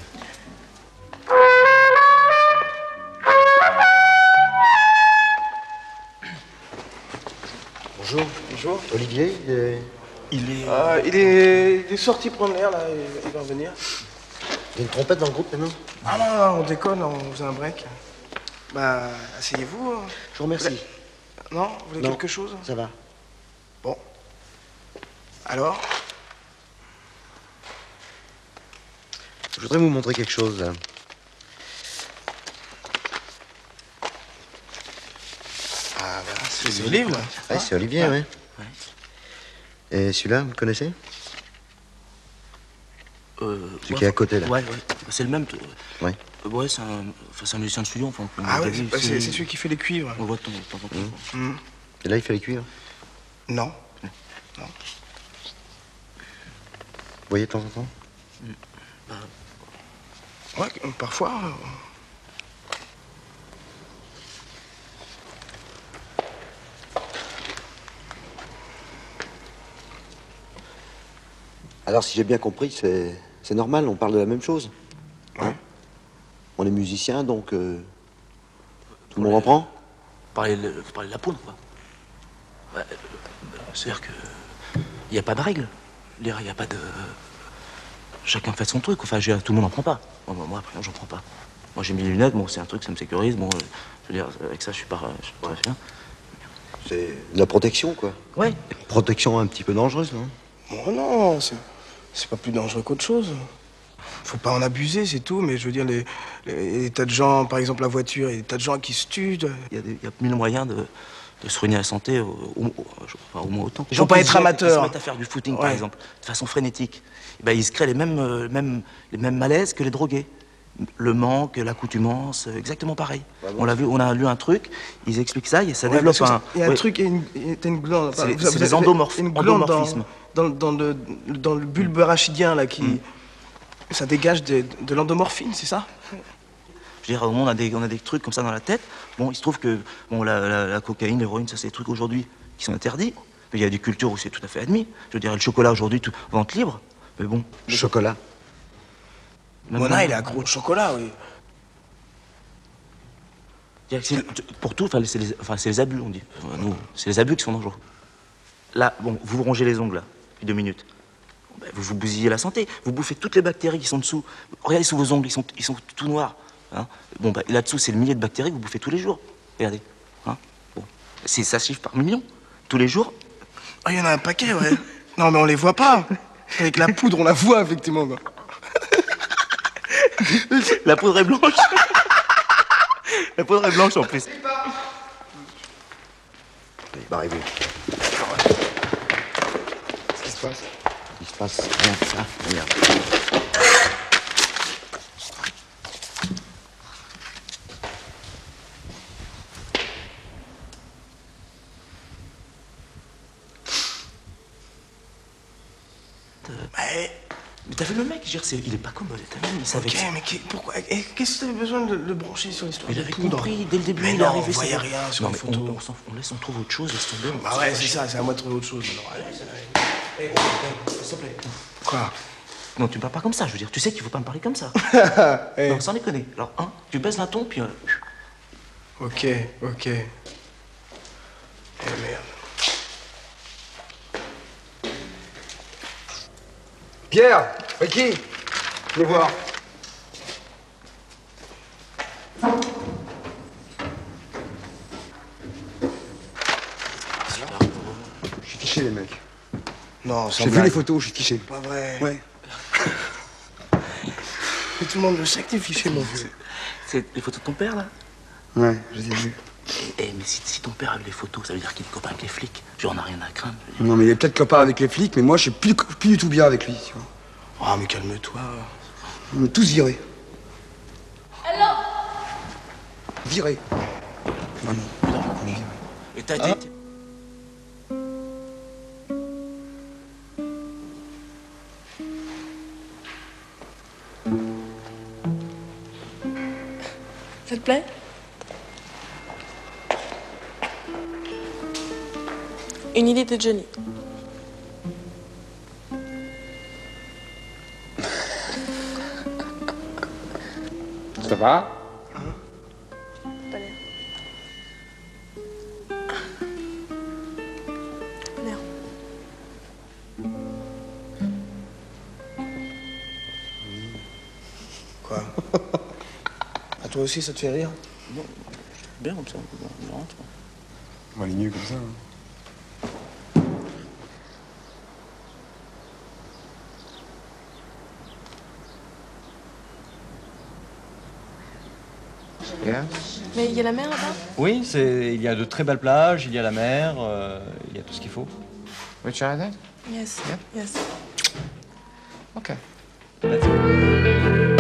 Speaker 5: Bonjour.
Speaker 14: Bonjour.
Speaker 5: Olivier, il est...
Speaker 14: Il est... Euh, il est... il est sorti prendre l'air, là, il, il va revenir.
Speaker 5: Il y a une trompette dans le groupe, maintenant?
Speaker 14: Ah non, non, on déconne, on faisait un break. Bah, asseyez-vous. hein.
Speaker 5: Je vous remercie.
Speaker 14: Non, vous voulez
Speaker 5: Non.
Speaker 14: quelque chose?
Speaker 5: Ça va.
Speaker 14: Bon. Alors?
Speaker 5: Je voudrais vous montrer quelque chose, là.
Speaker 14: Ah, bah, c'est Olivier, là.
Speaker 5: Ouais, c'est Olivier, ouais. Ouais. Et celui-là, vous le connaissez?
Speaker 10: Euh,
Speaker 5: Celui
Speaker 10: ouais,
Speaker 5: qui est à côté, là.
Speaker 10: Ouais, ouais. C'est le même.
Speaker 5: Ouais.
Speaker 10: Euh, ouais, c'est un, enfin, c'est un musicien de studio. Enfin,
Speaker 14: Ah ouais, c'est c'est- c'est celui qui fait les cuivres.
Speaker 10: On le voit de temps de temps en temps.
Speaker 14: Mmh.
Speaker 5: Et là, il fait les cuivres?
Speaker 14: Non. Non.
Speaker 5: Vous voyez de temps en temps?
Speaker 10: Bah,
Speaker 14: ouais, parfois. euh,
Speaker 5: Alors, si j'ai bien compris, c'est c'est normal, on parle de la même chose. Hein? On est musicien, donc euh, tout le monde en prend?
Speaker 10: Vous parlez, de- vous parlez de la poudre, quoi. Ouais, euh, C'est-à-dire que il n'y a pas de règle. Il n'y a pas de. Chacun fait son truc. Enfin, je veux dire, tout le monde n'en prend pas. Moi, moi après, j'en prends pas. Moi, j'ai mis les lunettes. Bon, c'est un truc, ça me sécurise. Bon, euh, je veux dire, avec ça, je suis pas, je suis pas bien.
Speaker 5: C'est de la protection, quoi.
Speaker 10: Ouais.
Speaker 5: Protection un petit peu dangereuse, non?
Speaker 14: Oh non, c'est c'est pas plus dangereux qu'autre chose. Faut pas en abuser, c'est tout. Mais je veux dire, les, les, les tas de gens, par exemple la voiture, il y a des tas de gens qui se tuent. de-
Speaker 10: Il y a, des- il y a mille moyens de, de se ruiner la santé, au, au- au- enfin, au moins autant.
Speaker 14: Faut pas
Speaker 10: qui
Speaker 14: être
Speaker 10: se jettent,
Speaker 14: amateur.
Speaker 10: Qui se mettent à faire du footing, par
Speaker 14: Ouais.
Speaker 10: exemple, de façon frénétique. Eh ben, ils se créent les mêmes, euh, mêmes, les mêmes malaises que les drogués. Le manque, l'accoutumance, euh, exactement pareil. On l'a vu, on a lu un truc, ils expliquent ça et ça
Speaker 14: Ouais,
Speaker 10: développe
Speaker 14: parce que
Speaker 10: un.
Speaker 14: Il y a un
Speaker 10: ouais.
Speaker 14: truc, il y a une, il y a une glande.
Speaker 10: C'est
Speaker 14: enfin,
Speaker 10: les-
Speaker 14: vous-
Speaker 10: c'est
Speaker 14: vous
Speaker 10: les
Speaker 14: avez
Speaker 10: endomorph-
Speaker 14: une glande dans,
Speaker 10: endomorphismes.
Speaker 14: dans, dans le, dans le bulbe rachidien, là, qui. Ça dégage de, de l'endomorphine, c'est ça?
Speaker 10: Je veux dire, on a, des, on a des trucs comme ça dans la tête. Bon, il se trouve que bon, la, la- la cocaïne, l'héroïne, ça, c'est des trucs aujourd'hui qui sont interdits. Mais il y a des cultures où c'est tout à fait admis. Je veux dire, le chocolat aujourd'hui, tout, vente libre. Mais bon.
Speaker 5: Chocolat.
Speaker 10: Même
Speaker 14: Mona,
Speaker 10: dans-
Speaker 14: il est accro au chocolat, oui.
Speaker 10: C'est- Pour tout, enfin, c'est les, enfin, c'est les abus, on dit. Enfin, nous, c'est les abus qui sont dangereux. Là, bon, vous vous rongez les ongles, là, depuis deux minutes. Bon, ben, vous vous bousillez la santé. Vous bouffez toutes les bactéries qui sont dessous. Regardez sous vos ongles, ils sont, ils sont tout noirs. Hein. Bon, ben, là-dessous, c'est le millier de bactéries que vous bouffez tous les jours. Regardez. Hein. Bon. C'est- Ça chiffre par millions. Tous les jours.
Speaker 14: Ah, il y en a un paquet, ouais. Non, mais on les voit pas. Avec la poudre, on la voit, effectivement. Quoi.
Speaker 10: La poudre est blanche. La poudre est blanche en plus.
Speaker 5: Il va arriver.
Speaker 3: Qu'est-ce qui se passe?
Speaker 5: Il se passe rien que ça. Regarde.
Speaker 10: Mais t'as vu le mec, je veux dire, c'est- il est pas commode, t'as vu, il savait
Speaker 14: Ok,
Speaker 10: que ça-
Speaker 14: mais qui- pourquoi et Qu'est-ce que tu avais besoin de le brancher sur l'histoire
Speaker 10: Il
Speaker 14: de
Speaker 10: avait
Speaker 14: poudre?
Speaker 10: compris dès le début,
Speaker 14: Mais
Speaker 10: il
Speaker 14: non,
Speaker 10: est arrivé.
Speaker 14: on voyait
Speaker 10: c'est-
Speaker 14: rien sur
Speaker 10: non,
Speaker 14: les
Speaker 10: mais
Speaker 14: photos.
Speaker 10: On, on, s'en- on laisse, on trouve autre chose, laisse tomber. on-
Speaker 14: Bah ouais, c'est ça, c'est à moi de trouver autre chose. Alors, allez.
Speaker 10: Eh, oh, eh, s'il te plaît.
Speaker 14: Quoi?
Speaker 10: Non, tu me parles pas comme ça, je veux dire, tu sais qu'il faut pas me parler comme ça.
Speaker 14: Eh.
Speaker 10: Non, sans déconner. Alors, hein, tu baisses d'un ton, puis. euh,
Speaker 14: Ok, ok. Eh merde.
Speaker 3: Pierre, Ricky, venez voir. Je suis fiché, les mecs.
Speaker 14: Non, sans
Speaker 3: J'ai vu
Speaker 14: blague.
Speaker 3: les photos, je suis fiché.
Speaker 14: Pas vrai.
Speaker 3: Ouais.
Speaker 14: Mais tout le monde le sait que t'es fiché, mon vieux.
Speaker 10: C'est les photos de ton père, là?
Speaker 3: Ouais, je les ai vus.
Speaker 10: Eh, eh, mais si, si ton père a eu les photos, ça veut dire qu'il est copain avec les flics. Genre, on a rien à craindre. je veux dire.
Speaker 3: Non, mais il est peut-être copain avec les flics, mais moi, je suis plus, plus du tout bien avec lui, tu vois.
Speaker 14: Ah, mais calme-toi.
Speaker 3: On est tous virés.
Speaker 8: Alors,
Speaker 3: Virés. Vraiment. Virés.
Speaker 10: Et t'as été.
Speaker 21: Ça te plaît? Une idée de Johnny.
Speaker 3: Ça va?
Speaker 21: Pas l'air. Pas l'air.
Speaker 14: Quoi? À toi aussi, ça te fait rire?
Speaker 10: Non, bien comme ça, on rentre.
Speaker 3: On va aller mieux comme ça. Hein.
Speaker 16: Yes?
Speaker 20: Mais il y a la mer là-bas?
Speaker 13: Oui, c'est, il y a de très belles plages, il y a la mer, euh, il y a tout ce qu'il faut.
Speaker 16: Which island?
Speaker 20: Yes. Yes.
Speaker 16: Okay.
Speaker 13: Let's go.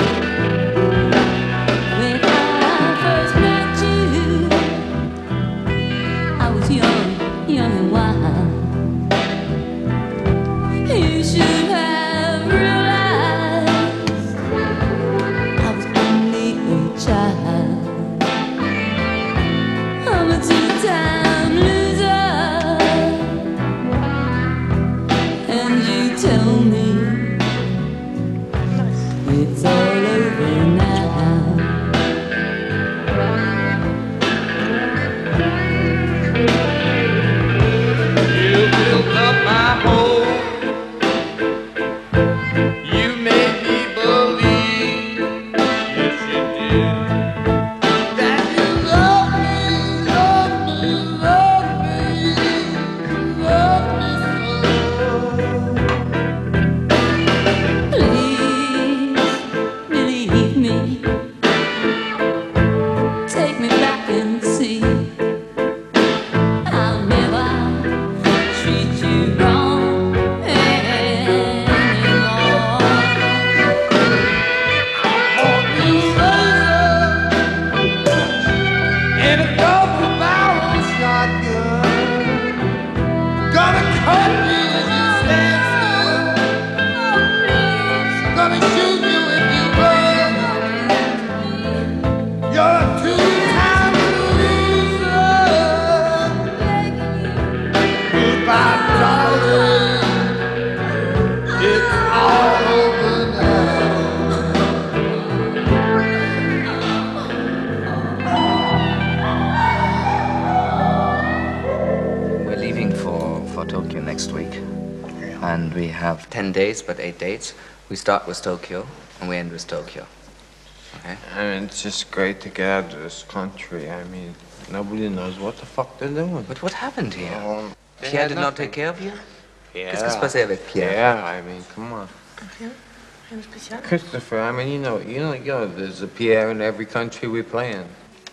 Speaker 17: And we have ten days, but eight dates. We start with Tokyo, and we end with Tokyo. Okay?
Speaker 16: I mean, it's just great to get out of this country. I mean, nobody knows what the fuck they're doing.
Speaker 17: But what happened here?
Speaker 16: Um,
Speaker 17: Pierre did not take care of you?
Speaker 16: Yeah.
Speaker 17: Qu'est-ce qui se passait avec Pierre?
Speaker 16: Yeah, I mean, come on.
Speaker 20: Rien. Rien de spécial.
Speaker 16: Christopher, I mean, you know, you know, you know, there's a Pierre in every country we play in.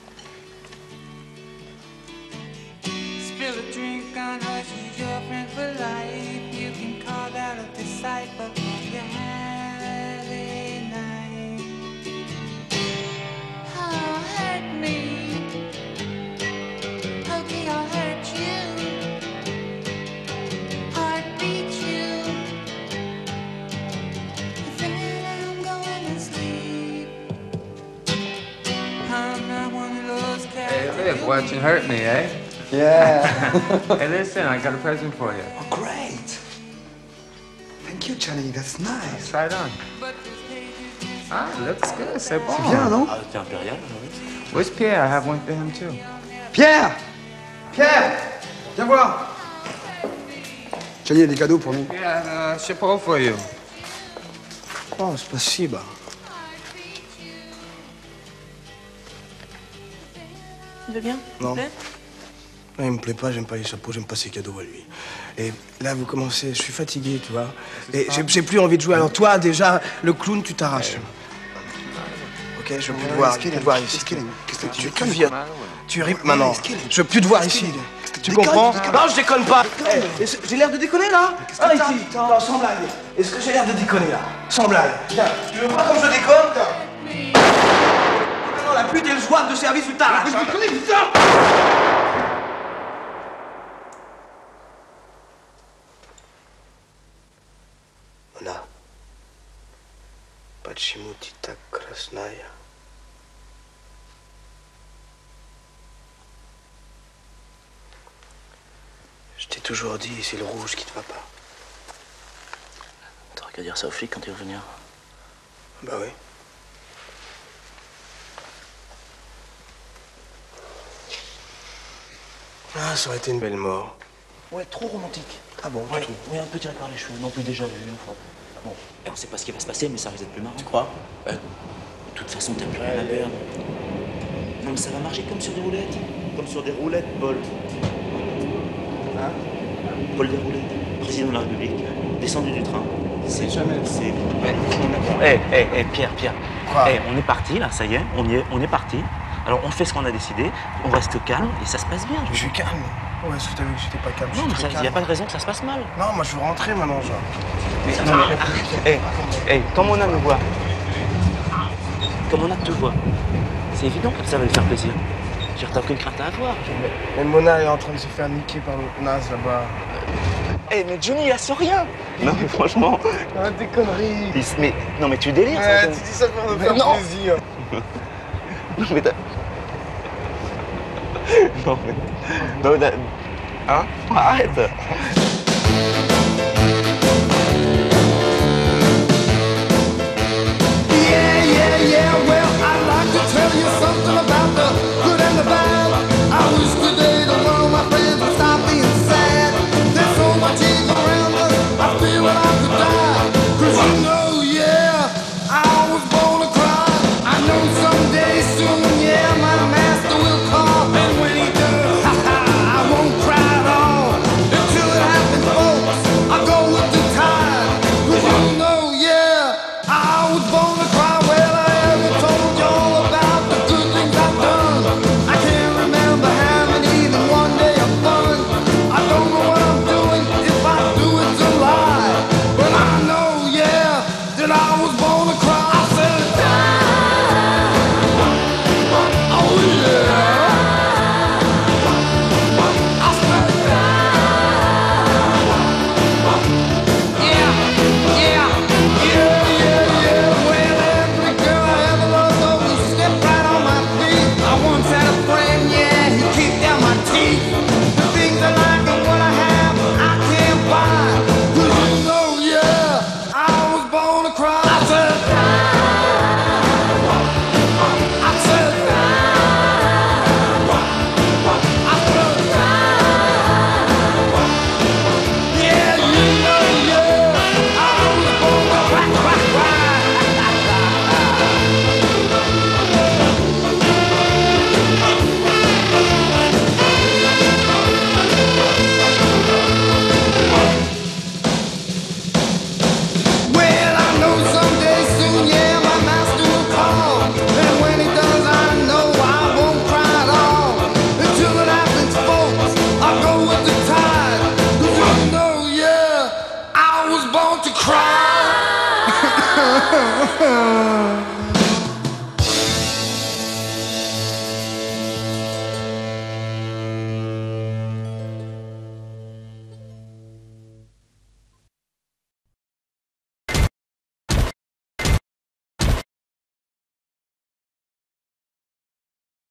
Speaker 15: Spill a drink on us, use your friend for life. You can call that a disciple of your Hallelujah night. Oh, hurt me. Okay, I'll hurt you. Heart beat you. Then I'm going to sleep. I'm not one of those cats.
Speaker 16: Hey, Liv, watching hurt me, eh?
Speaker 3: Yeah.
Speaker 16: Hey, listen, I got a present for you.
Speaker 3: Oh, great. Thank you, Johnny. That's nice.
Speaker 16: Try it on. Ah, it looks good. C'est bon.
Speaker 3: C'est bien, non?
Speaker 10: Ah, c'est impérial, oui.
Speaker 16: Where's Pierre? I have one for him, too.
Speaker 3: Pierre! Pierre! Viens voir. Johnny a des cadeaux pour nous.
Speaker 16: Yeah, uh, chapeau for you.
Speaker 14: Oh, спасибо.
Speaker 20: Il va bien?
Speaker 14: Non.
Speaker 20: Il te plaît?
Speaker 14: Non, il me plaît pas, j'aime pas les chapeaux, j'aime pas ses cadeaux à lui. Et là, vous commencez, je suis fatigué, tu vois. Et j'ai j'ai plus envie de jouer. Alors toi, déjà, le clown, tu t'arraches. Ok, je veux plus te voir, je veux plus te voir ici. Qu'est-ce que tu tu viens? Tu rimes maintenant. Je veux plus te voir ici. Tu comprends? Non, je déconne pas. Eh, j'ai l'air de déconner là? Ah, ici, non, sans blague. Est-ce que j'ai l'air de déconner là? Sans blague. Tiens, tu veux pas comme je déconne? Maintenant, la pute et le joueur de service, tu t'arraches. Она. Почему ты так красная? Je t'ai toujours dit, c'est le rouge qui te va pas.
Speaker 10: T'aurais qu'à dire ça aux flics quand ils vont venir.
Speaker 14: Bah oui. Ah, ça aurait été une belle mort.
Speaker 10: Ouais, trop romantique.
Speaker 14: Ah bon,
Speaker 10: Ouais, ouais, un peu tiré par les cheveux, non plus déjà vu une fois. Bon, et on sait pas ce qui va se passer, mais ça risque d'être plus marrant.
Speaker 14: Tu crois?
Speaker 10: Euh, de toute façon, t'as plus rien à perdre. Non, mais ça va marcher comme sur des roulettes. Comme sur des roulettes, Paul. Hein? Paul des roulettes, président de la République, descendu du train. C'est jamais. C'est. Hé, hé, hé, Pierre, Pierre.
Speaker 14: Quoi?
Speaker 10: Hé, on est parti là, ça y est, on y est, on est parti. Alors on fait ce qu'on a décidé, on reste calme et ça se passe bien.
Speaker 14: Je suis calme. Ouais, est-ce que t'as vu que j'étais pas calme?
Speaker 10: Non, mais il n'y a pas de raison que ça se passe mal.
Speaker 14: Non, moi je veux rentrer maintenant, genre.
Speaker 10: Mais, non, mais, hey, hey, quand Mona nous voit, quand Mona te voit, c'est évident que ça va lui faire plaisir. Je veux dire, t'as aucune crainte à avoir.
Speaker 14: Mais, mais Mona est en train de se faire niquer par l'autre naze là-bas.
Speaker 10: Eh, hey, mais Johnny, il a su rien. Non, mais franchement.
Speaker 14: Ah, des conneries.
Speaker 10: Il, mais, non, mais tu délires.
Speaker 14: Ouais,
Speaker 10: ça,
Speaker 14: tu dis ça pour me
Speaker 10: mais
Speaker 14: faire
Speaker 10: non.
Speaker 14: plaisir.
Speaker 10: Non, mais t'as. Non, mais. Non, mais hein? Arrête!
Speaker 15: Yeah, yeah, yeah, well, I'd like to tell you something about the good and the bad. I wish today that one of my friends would stop being sad. There's so much evil around us, I feel that I could die. Cause you know, yeah, I was born to cry. I know someday soon, yeah, my master will call. And when he does, ha ha, I won't cry at all. Until it happens, folks, I go with the tide. Cause you know, yeah, I was born to cry. Well, I ever told you all about the good things I've done. I can't remember having even one day of fun. I don't know what I'm doing, if I do it's a lie. But I know, yeah, that I was born to cry. I said, oh yeah. I said, yeah, yeah, yeah, yeah, yeah. Well, every girl I ever loved always stepped right on my feet. I once had a friend, yeah, he kicked out my teeth. The things I like and what I have, I can't buy. Cause you know, yeah, I was born to cry. I said, I said, I said, yeah, you know, yeah, I was born to cry, cry, cry. Well, I know someday soon, yeah, my master will call. And when he does, I know I won't cry at all. Until it happens, folks, I'll go with the tide. Cause you know, yeah, I was born to cry.